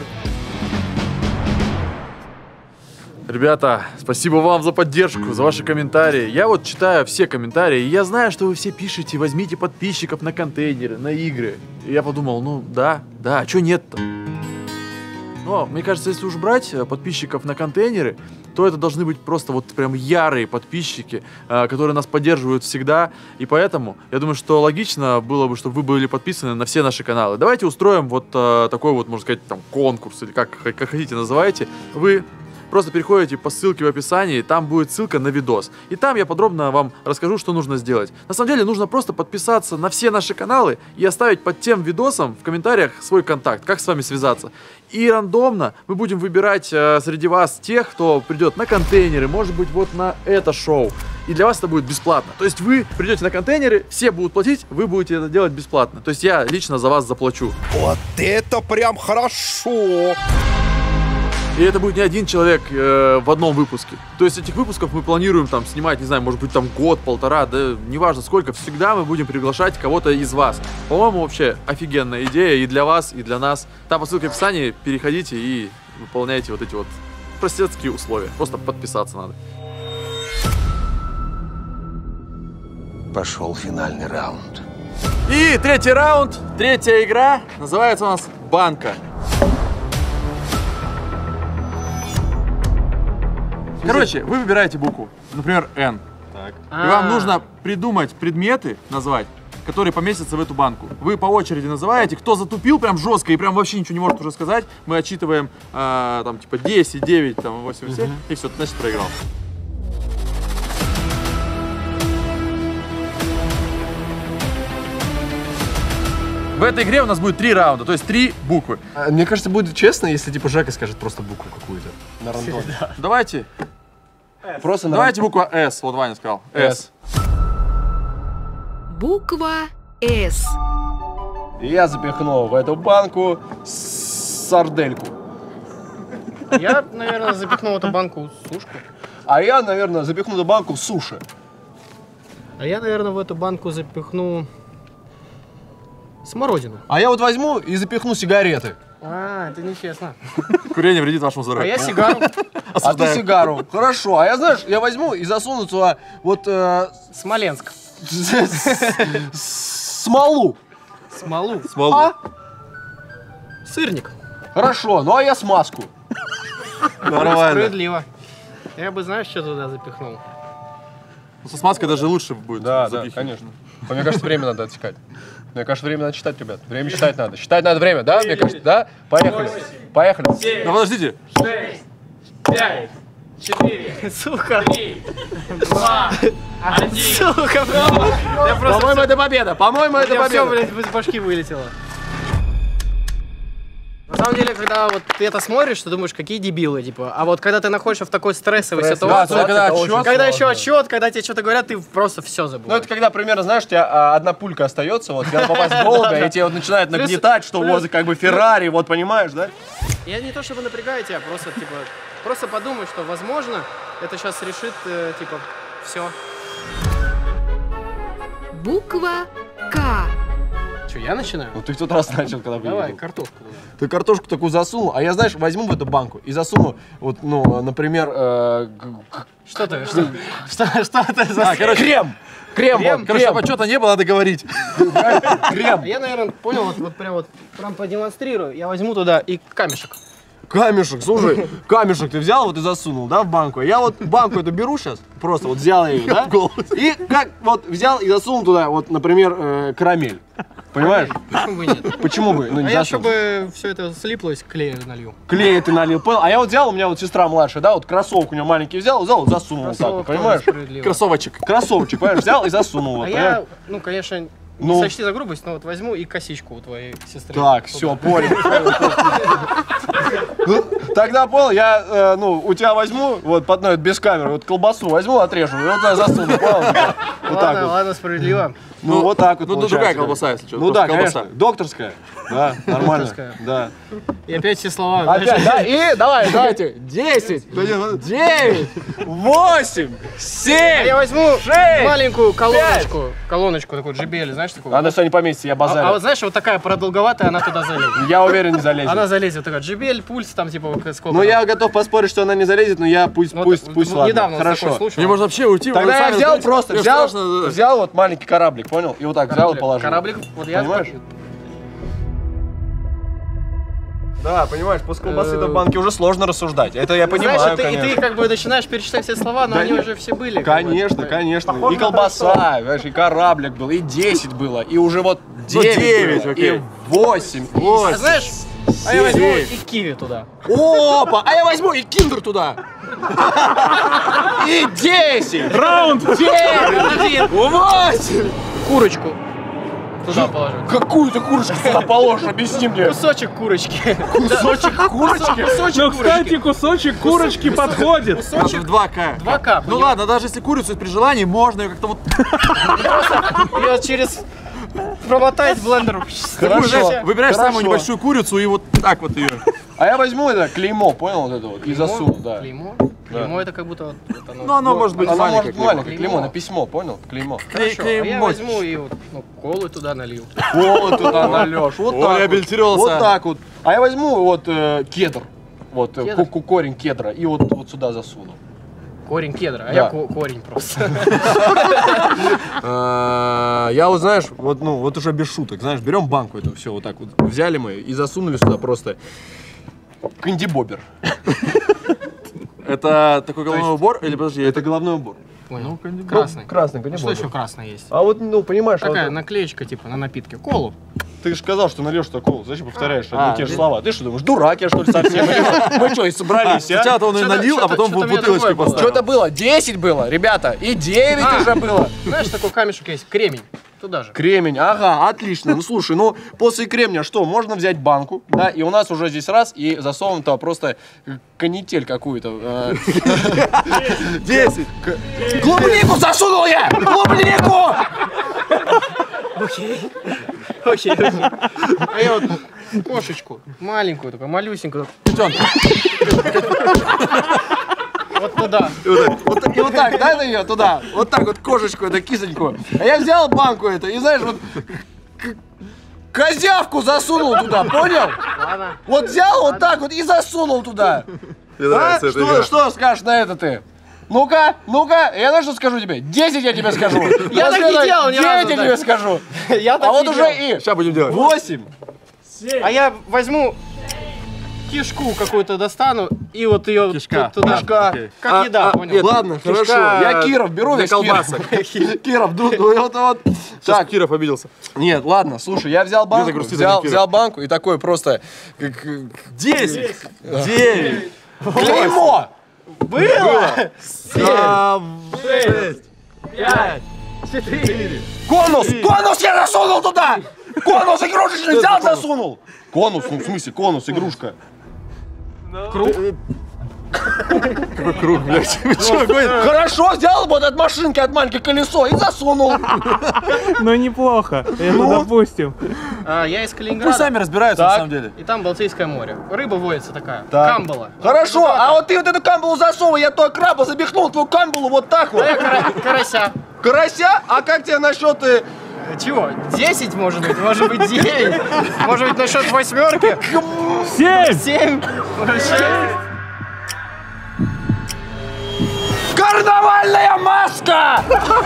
Ребята, спасибо вам за поддержку, за ваши комментарии. Я вот читаю все комментарии, и я знаю, что вы все пишете, возьмите подписчиков на контейнеры, на игры. И я подумал, ну да, а чё нет-то? Но мне кажется, если уж брать подписчиков на контейнеры, то это должны быть просто вот прям ярые подписчики, которые нас поддерживают всегда. И поэтому я думаю, что логично было бы, чтобы вы были подписаны на все наши каналы. Давайте устроим вот такой вот, можно сказать, там конкурс, или как хотите называйте. Вы просто переходите по ссылке в описании, там будет ссылка на видос. И там я подробно вам расскажу, что нужно сделать. На самом деле нужно просто подписаться на все наши каналы и оставить под тем видосом в комментариях свой контакт, как с вами связаться. И рандомно мы будем выбирать среди вас тех, кто придет на контейнеры, может быть, вот на это шоу. И для вас это будет бесплатно. То есть вы придете на контейнеры, все будут платить, вы будете это делать бесплатно. То есть я лично за вас заплачу. Вот это прям хорошо! И это будет не один человек в одном выпуске. То есть этих выпусков мы планируем там снимать, не знаю, может быть там год-полтора, да неважно сколько. Всегда мы будем приглашать кого-то из вас. По-моему, вообще офигенная идея и для вас, и для нас. Там по ссылке в описании переходите и выполняйте вот эти вот простецкие условия. Просто подписаться надо. Пошел финальный раунд. И третий раунд, третья игра, называется у нас «Банка». Короче, вы выбираете букву, например, N. Так. И вам нужно придумать предметы, назвать, которые поместятся в эту банку. Вы по очереди называете, кто затупил прям жестко и прям вообще ничего не может уже сказать, мы отчитываем там типа 10, 9, там 8, 7, и все, значит проиграл. В этой игре у нас будет 3 раунда, то есть 3 буквы. Мне кажется, будет честно, если типа Жека скажет просто букву какую-то. На рандоме. Давайте. Просто давайте буква S. Вот Ваня сказал. S. Буква S. Я запихну в эту банку сардельку. Я, наверное, запихну в эту банку сушку. А я, наверное, запихну в эту банку суши. А я, наверное, в эту банку запихну смородину. А я вот возьму и запихну сигареты. А, это нечестно. Курение вредит вашему здоровью. А я сигару. А ты сигару. Хорошо. А я, знаешь, я возьму и засуну туда вот... Смоленск. Смолу. Смолу? Смолу. А? Сырник. Хорошо. Ну а я смазку. Нормально. Справедливо. Я бы, знаешь, что туда запихнул? Ну, со смазкой даже лучше будет. Да, конечно. Мне кажется, время надо отсекать. Мне кажется, время надо считать, ребят. Время считать надо. Считать надо время, да? Мне кажется, да? Поехали. Поехали. 7, ну, подождите. 6, 5, 4, сука. 3, 2, 1. Сука, по-моему, это победа. По-моему, это победа. Все, блядь, из башки вылетело. На самом деле, когда вот ты это смотришь, ты думаешь, какие дебилы, типа. А вот когда ты находишься в такой стрессовой ситуации, да, когда еще отчет, когда тебе что-то говорят, ты просто все забываешь. Ну это когда примерно, знаешь, у тебя одна пулька остается, вот, когда попасть в голубя, и тебе вот начинает нагнетать, что вот как бы Феррари, вот понимаешь, да? Я не то чтобы напрягаю тебя, просто типа, просто подумай, что возможно это сейчас решит, типа, все. Буква К. Что, я начинаю? Ну ты в тот раз начал, когда выиграл. Давай, картошку. Ты картошку такую засунул, а я, знаешь, возьму в эту банку и засуну, вот, ну, например, Что ты за... Короче, крем! Короче, чтобы отчета не было, надо говорить. Крем! Я, наверное, понял, вот прям продемонстрирую. Я возьму туда и камешек. Камешек, слушай, камешек ты взял вот и засунул, да, в банку. Я вот банку эту беру сейчас, просто вот взял ее, да, и как вот взял и засунул туда, вот, например, карамель. Понимаешь? Почему бы нет? Почему бы? Ну, не я, засунул. чтобы все это слиплось, клея налью. Клей ты налил, понял? А я вот взял, у меня вот сестра младшая, да, вот кроссовок у нее маленький взял, вот засунул вот так, вот, понимаешь? Кроссовочек. Кроссовочек, понимаешь, взял и засунул. А вот, я, ну, конечно, не сочти за грубость, но вот возьму и косичку у твоей сестры. Так, все, понял. Ну, тогда понял, я, ну, у тебя возьму, вот, без камеры, вот колбасу возьму, отрежу, и вот я засуну, понял? Вот так вот. Ладно, справедливо. Ну, вот так вот. Ну, другая колбаса, если что. Ну да, конечно. Докторская. Да, нормально. Да. И опять все слова. Опять, да, и давайте. 10, 9, 8, 7, я возьму 6, маленькую колоночку. Колоночку такую JBL, знаешь? знаешь такую? Она все не поместится, я базарю. А вот знаешь, вот такая продолговатая, она туда залезет. Я уверен, не залезет. Она залезет, такая джебель, пульс, там типа сколько. Ну я готов поспорить, что она не залезет, но я пусть ладно. Недавно хорошо. Мне можно вообще уйти. Тогда я взял просто, взял вот маленький кораблик, понял? И вот так взял и положил. Кораблик, вот я... Понимаешь? Да, понимаешь, после колбасы-то в банке уже сложно рассуждать. Это я понимаю, знаешь, конечно. И ты как бы начинаешь перечислять все слова, но они уже все были. Конечно, конечно. И колбаса, знаешь, и кораблик был, и 10 было, и уже вот 9 было, и 8. А знаешь, а я возьму и киви туда. Опа, а я возьму и киндер туда. И 10. Раунд. 9. 8. Курочку туда положу. Какую-то курочку туда положишь, объясни мне. Кусочек курочки. Кусочек курочки? Ну, кстати, кусочек курочки подходит. Кусочек 2К. 2К. Ну ладно, даже если курицу при желании, можно ее как-то вот... Ее через... промотать блендером. Хорошо. Выбираешь самую небольшую курицу и вот так вот ее. А я возьму это клеймо, понял, вот это вот, и засуну, да. Клеймо? Клеймо это как будто... Ну оно может быть маленькое. Маленькое клеймо на письмо, понял? Клеймо. Хорошо, а я возьму и вот колы туда налью. Колы туда нальешь, вот так реабилитировался. Вот так вот. А я возьму вот кедр, вот корень кедра, и вот сюда засуну. Корень кедра, а я корень просто. Я вот, знаешь, вот уже без шуток, знаешь, берем банку эту, все, вот так вот взяли мы и засунули сюда просто кандибобер. Это такой головной убор или подожди? Это головной убор. Понял. Красный. Красный кандибобер. Что еще красное есть? А вот, ну, понимаешь, такая наклеечка типа на напитке. Колу. Ты же сказал, что нальешь такую. Зачем повторяешь одни и те же слова? Ты что думаешь, дурак я что ли совсем? Мы что, и собрались, а? Сначала он и налил, а потом в бутылочку поставил. Что-то было, 10 было, ребята, и 9 уже было. Знаешь, такой камешек есть, кремень. Туда же. Кремень, ага, отлично. Ну слушай, ну после кремня что, можно взять банку, да, и у нас уже здесь раз, и засовываем туда просто канитель какую-то. 10. Клубнику засунул я! Клубнику! Окей. А я вот кошечку, маленькую такую, малюсенькую. Вот туда. И вот так, да, ее туда. Вот так вот кошечку, это кисоньку. А я взял банку это и, знаешь, вот козявку засунул туда, понял? Ладно. Вот взял вот так вот и засунул туда. А? Что скажешь на это ты? Ну-ка, я знаешь, что скажу тебе? 10 я тебе скажу. Я так не делал ни разу. 9 я тебе скажу. А вот уже и... Сейчас будем делать. 8. А я возьму кишку какую-то достану и вот ее туда. Кишка. Как еда, понял? Ладно, хорошо. Я Киров беру весь колбасок. Киров, вот. Так, Киров обиделся. Нет, ладно, слушай, я взял банку, взял банку и такой просто... 10, 9, клеймо! Было! 7, 6, 5, 4. Конус я засунул туда! Конус игрушечный взял, засунул! Конус, ну в смысле, конус, игрушка. Круг? Какой круг, блядь? Хорошо, взял вот от машинки, от маленькое колесо и засунул. Ну неплохо, это допустим. Я из Калининграда. Пусть сами разбираются на самом деле. И там Балтийское море. Рыба водится такая, камбала. Хорошо, а вот ты вот эту камбалу засовывай, я туда краба запихнул, твою камбалу вот так вот. Карася. Карася? А как тебе насчет... Чего? 10 может быть 9. Может быть насчет восьмерки? 7. Карнавальная маска!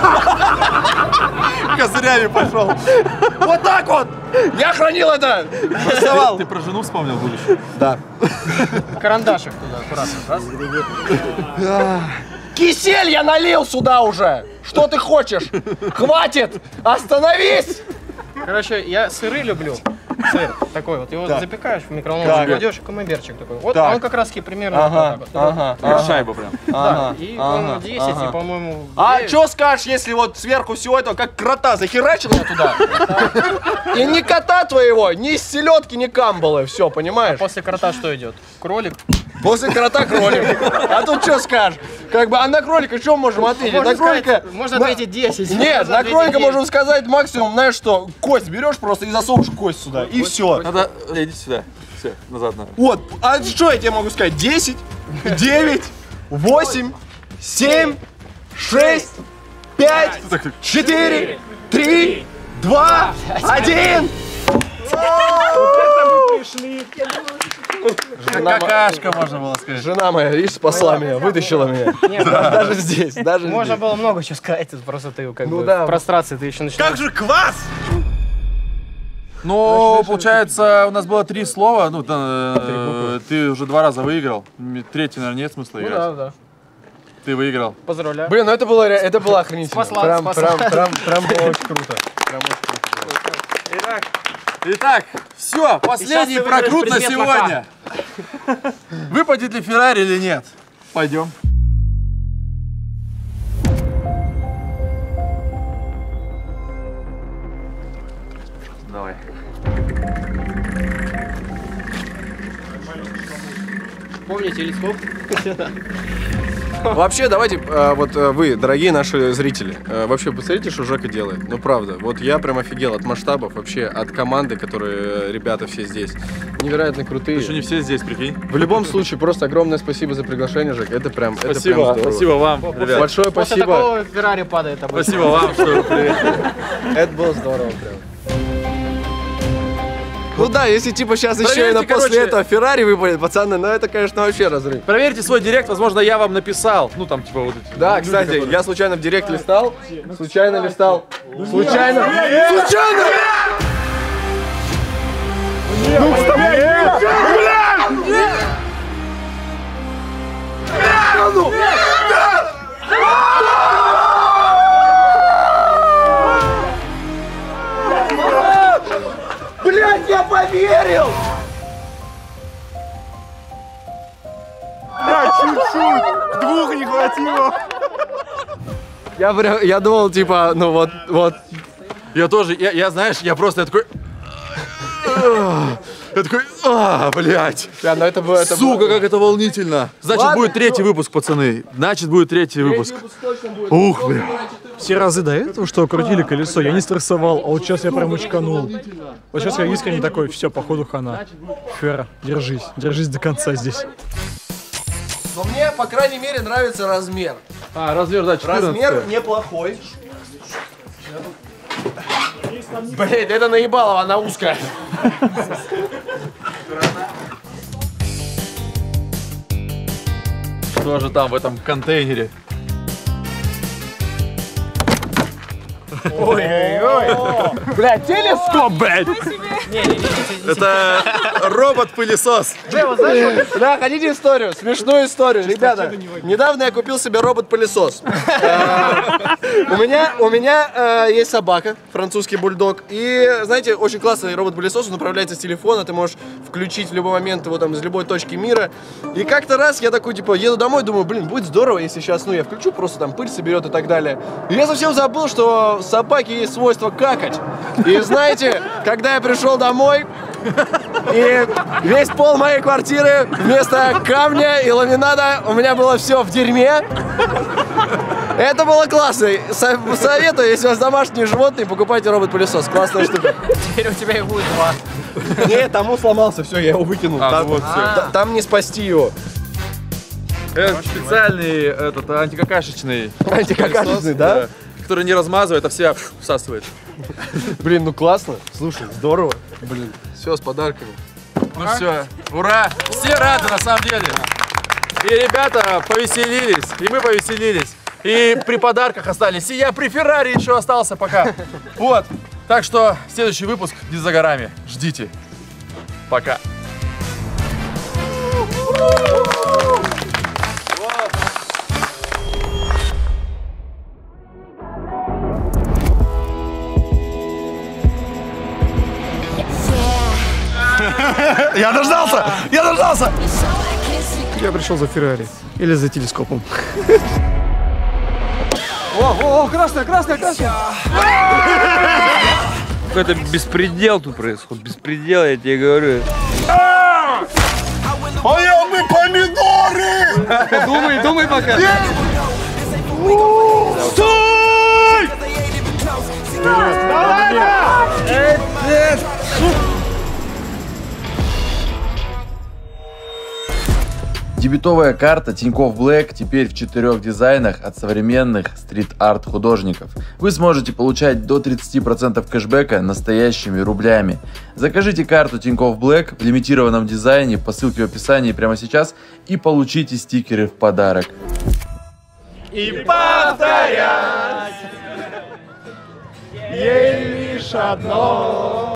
Козырями пошел. Вот так вот! Я хранил это! Рисовал. Ты про жену вспомнил будущее? Да. Карандашик туда, аккуратно. Раз. Кисель я налил сюда уже! Что ты хочешь? Хватит! Остановись! Короче, я сыры люблю. Сыр такой вот, его запекаешь в микроволновку, кладешь, камамберчик такой. Вот, а он как раз таки примерно вот так вот. Шайба прям. Да, и он 10, и, по-моему... А что скажешь, если вот сверху всего этого, как крота, захерачил я туда? И ни кота твоего, ни селедки, ни камбалы, все, понимаешь? После крота что идет? Кролик? После крота кролик. А тут что скажешь? Как бы, а на кролика что можем ответить? На кролика... Можно ответить 10. Нет, на кролика можем сказать максимум, знаешь что, кость берешь просто и засовываешь кость сюда, и все. Надо, иди сюда. Все, назад надо. Вот, а что я тебе могу сказать? 10, 9, 8, 7, 6, 5, 4, 3, 2, 1. Какашка, можно было сказать. Жена моя, видишь, спасла меня, вытащила меня. Даже здесь, даже здесь. Можно было много чего сказать, просто ты как бы да. в прострации ты еще начинаешь. Как же квас! Ну, получается, у нас было 3 слова. Ну, ты уже 2 раза выиграл. Третий, наверное, нет смысла играть. Ну да. Ты выиграл. Поздравляю. Блин, ну это было охренительно. Прям было очень круто. Итак, все, последний прокрут на сегодня. Выпадет ли Феррари или нет? Пойдем. Давай. Помни телескоп. Вообще, давайте, вот вы, дорогие наши зрители, вообще посмотрите, что Жека делает. Ну, правда, вот я прям офигел от масштабов, вообще от команды, которые ребята все здесь. Невероятно крутые. Ты что, не все здесь, прикинь? В любом случае, просто огромное спасибо за приглашение, Жек. Это прям, спасибо, это прям здорово. Спасибо вам, ребят. Большое После спасибо. такого Феррари падает. Спасибо вам, что вы приехали. Это было здорово прям. Ну да, если типа сейчас еще и после этого Феррари выпадет, пацаны, ну это, конечно, вообще разрыв. Проверьте свой директ, возможно, я вам написал. Ну там типа вот эти. Да, люди, кстати, которые... я случайно в директ листал. Случайно. Ну, вставляй! Блять, я поверил! Да, чуть-чуть! 2 не хватило! Я думал, типа, ну вот. Я тоже, я знаешь, я просто такой... Я такой, блядь. Да, но это было, сука, как это волнительно. Значит, ладно, будет 3-й выпуск, пацаны. Значит, будет 3-й выпуск. Ух, бля. Все разы до этого, что крутили колесо, я не стрессовал, а вот сейчас я прям очканул. Вот сейчас я искренне такой, все, походу хана. Фера, держись до конца здесь. Но мне, по крайней мере, нравится размер. Размер, да, 14. Размер неплохой. Блин, это наебалово, она узкая. Что же там в этом контейнере? Ой-ой-ой. Блядь, телескоп, блядь. Это робот-пылесос. Да, хотите историю? Смешную историю. Ребята, недавно я купил себе робот-пылесос. У меня есть собака, французский бульдог. И, знаете, очень классный робот-пылесос. Он управляется с телефона. Ты можешь включить в любой момент его там из любой точки мира. И как-то раз я такой, типа, еду домой, думаю, блин, будет здорово, если сейчас, я включу, просто там пыль соберет и так далее. И я совсем забыл, что у собаки есть свойство какать. И знаете, когда я пришел домой, и весь пол моей квартиры вместо камня и ламината у меня было все в дерьме. Это было классно. Советую, если у вас домашние животные, покупайте робот-пылесос. Классная штука. Теперь у тебя их будет 2. Нет, тому сломался, все, я его выкинул. Там не спасти его. Это специальный, антикакашечный. Антикакашечный, да? Который не размазывает, а все всасывает. Блин, ну классно. Слушай, здорово. Блин, все с подарками. Ну все, ура! Все рады на самом деле. И ребята повеселились, и мы повеселились. И при подарках остались. И я при Феррари еще остался пока. Вот. Так что следующий выпуск не за горами. Ждите. Пока. Я дождался! Я дождался! Я пришел за Феррари. Или за телескопом. О, красная! Какой-то беспредел тут происходит. Беспредел, я тебе говорю. А я мы помидоры! Думай пока. Стой! Дебетовая карта Тинькофф Black теперь в 4 дизайнах от современных стрит-арт художников. Вы сможете получать до 30% кэшбэка настоящими рублями. Закажите карту Тинькофф Black в лимитированном дизайне по ссылке в описании прямо сейчас и получите стикеры в подарок. И повторять ей лишь одно.